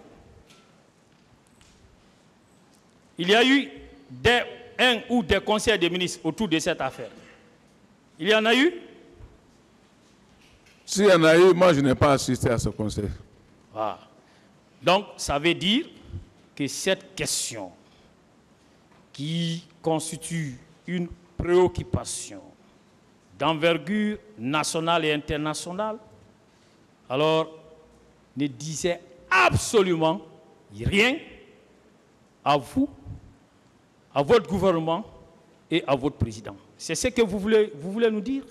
Il y a eu des, un ou des conseils des ministres autour de cette affaire. Il y en a eu? S'il y en a eu, moi je n'ai pas assisté à ce conseil. Ah. Donc, ça veut dire que cette question qui constitue une préoccupation d'envergure nationale et internationale, alors ne disait absolument rien à vous, à votre gouvernement et à votre président. C'est ce que vous voulez, vous voulez nous dire?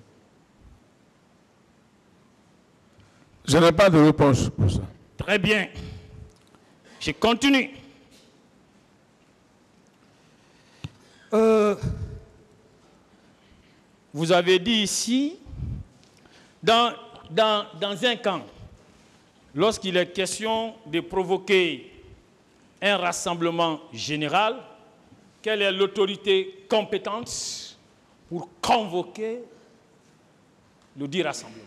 Je n'ai pas de réponse pour ça. Très bien. Je continue. Euh, vous avez dit ici, dans, dans, dans un camp, lorsqu'il est question de provoquer un rassemblement général, quelle est l'autorité compétente pour convoquer le dit rassemblement?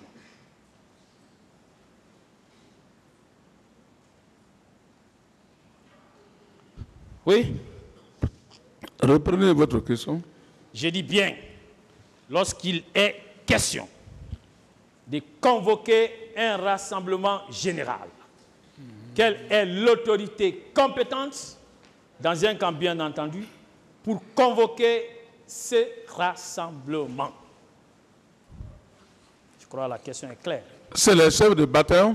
Oui? Reprenez votre question. Je dis bien, lorsqu'il est question de convoquer un rassemblement général. Mmh. Quelle est l'autorité compétente, dans un camp bien entendu, pour convoquer ce rassemblement? Je crois que la question est claire. C'est les chefs de bataillon?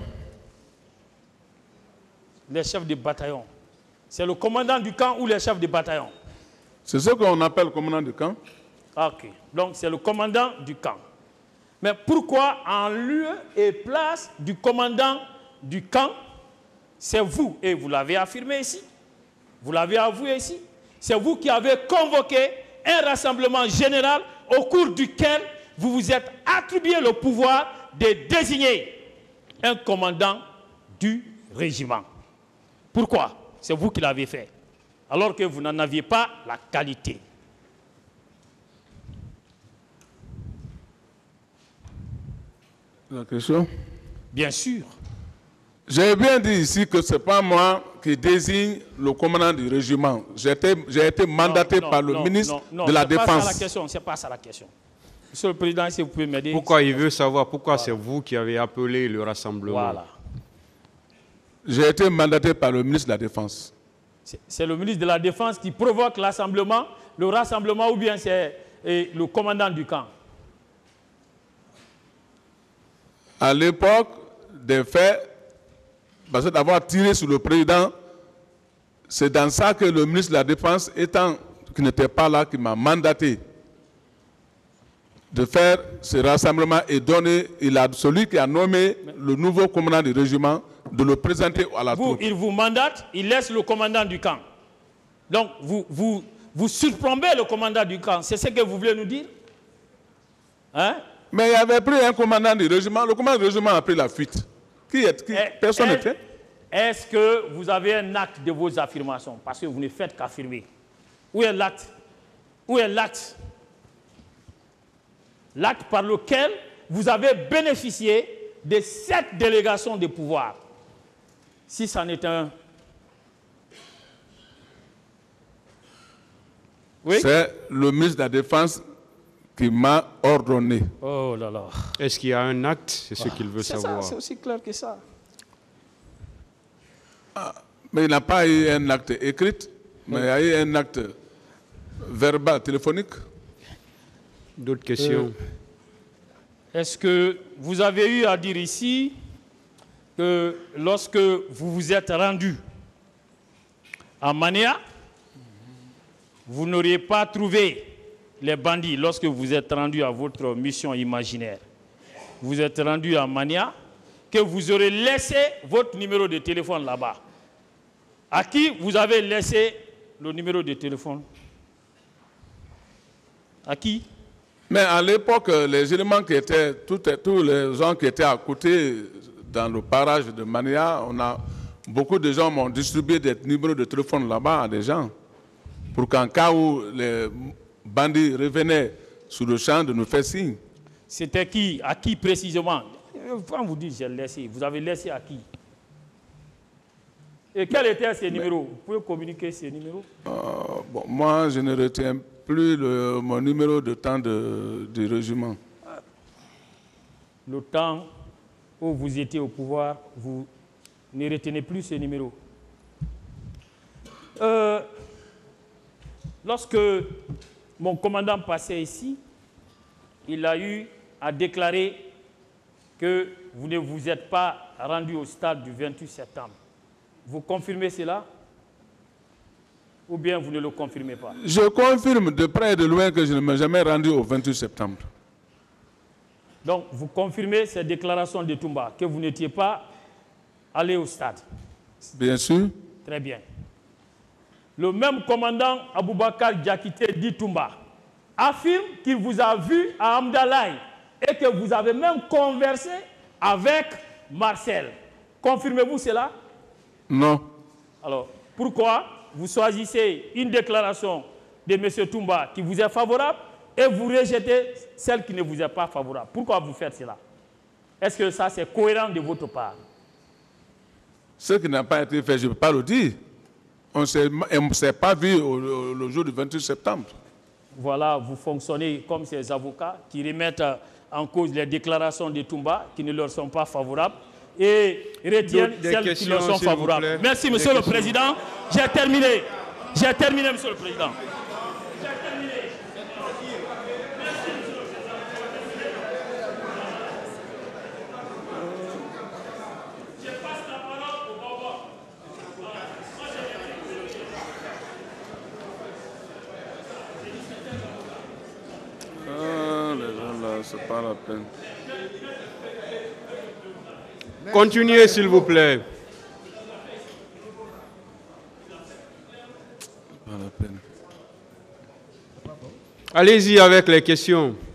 Les chefs de bataillon. C'est le commandant du camp ou les chefs de bataillon? C'est ce qu'on appelle le commandant du camp. Ok. Donc c'est le commandant du camp. Mais pourquoi en lieu et place du commandant du camp, c'est vous, et vous l'avez affirmé ici, vous l'avez avoué ici, c'est vous qui avez convoqué un rassemblement général au cours duquel vous vous êtes attribué le pouvoir de désigner un commandant du régiment. Pourquoi? C'est vous qui l'avez fait, alors que vous n'en aviez pas la qualité. La question? Bien sûr. J'ai bien dit ici que ce n'est pas moi qui désigne le commandant du régiment. J'ai été, j'ai été mandaté non, non, par le non, ministre non, non, de la Défense. Ce n'est pas ça la question. Monsieur le Président, si vous pouvez m'aider. Pourquoi il veut savoir pourquoi voilà. C'est vous qui avez appelé le rassemblement? Voilà. J'ai été mandaté par le ministre de la Défense. C'est le ministre de la Défense qui provoque l'assemblement, le rassemblement, ou bien c'est le commandant du camp? À l'époque des faits, parce que d'avoir tiré sur le président, c'est dans ça que le ministre de la Défense, étant qui n'était pas là, qui m'a mandaté de faire ce rassemblement et donner, il a celui qui a nommé le nouveau commandant du régiment, de le présenter à la troupe. Il vous mandate, il laisse le commandant du camp. Donc vous, vous, vous surplombez le commandant du camp, c'est ce que vous voulez nous dire? Hein? Mais il n'y avait plus un commandant du régiment, le commandant du régiment a pris la fuite. Qui est, qui, est, personne est, n'était. Est-ce que vous avez un acte de vos affirmations? Parce que vous ne faites qu'affirmer. Où est l'acte? Où est l'acte? L'acte par lequel vous avez bénéficié de cette délégation de pouvoir. Si ça n'est un... Oui? C'est le ministre de la Défense qui m'a ordonné. Oh là là. Est-ce qu'il y a un acte? C'est ce ah, qu'il veut savoir. C'est aussi clair que ça. Ah, mais il n'a pas eu un acte écrit, mais oui. Il y a eu un acte verbal, téléphonique. D'autres questions? Euh, Est-ce que vous avez eu à dire ici que lorsque vous vous êtes rendu à Mania, vous n'auriez pas trouvé les bandits lorsque vous êtes rendu à votre mission imaginaire? Vous êtes rendu à Mania, que vous aurez laissé votre numéro de téléphone là-bas. À qui vous avez laissé le numéro de téléphone? À qui? Mais à l'époque, les éléments qui étaient, tous les gens qui étaient à côté, dans le parage de Mania, on a, beaucoup de gens m'ont distribué des numéros de téléphone là-bas à des gens, pour qu'en cas où les bandits revenaient sur le champ, de nous faire signe. C'était qui? À qui précisément? Quand vous dites j'ai laissé, vous avez laissé à qui? Et quels étaient ces numéros? Vous pouvez communiquer ces numéros? euh, bon, Moi, je ne retiens plus le, mon numéro de temps de, du régiment. Le temps où vous étiez au pouvoir, vous ne retenez plus ces numéros. Euh, lorsque mon commandant passait ici, il a eu à déclarer que vous ne vous êtes pas rendu au stade du vingt-huit septembre. Vous confirmez cela? Ou bien vous ne le confirmez pas? Je confirme de près et de loin que je ne me suis jamais rendu au vingt-huit septembre. Donc, vous confirmez ces déclarations de Toumba, que vous n'étiez pas allé au stade? Bien sûr. Très bien. Le même commandant Aboubakar Diakité dit Toumba affirme qu'il vous a vu à Amdalaï et que vous avez même conversé avec Marcel. Confirmez-vous cela? Non. Alors, pourquoi vous choisissez une déclaration de M. Toumba qui vous est favorable et vous rejetez celle qui ne vous est pas favorable? Pourquoi vous faites cela? Est-ce que ça, c'est cohérent de votre part? Ce qui n'a pas été fait, je ne peux pas le dire. On ne s'est pas vu au, au, le jour du vingt-huit septembre. Voilà, vous fonctionnez comme ces avocats qui remettent en cause les déclarations de Toumba qui ne leur sont pas favorables et retiennent celles qui leur sont favorables. Merci, Monsieur le Président. J'ai terminé. J'ai terminé, Monsieur le Président. J'ai terminé. Je passe la parole au Bobo. Ah, les gens là, c'est pas la peine. Continuez, s'il vous plaît. Pas la peine. Allez-y avec les questions.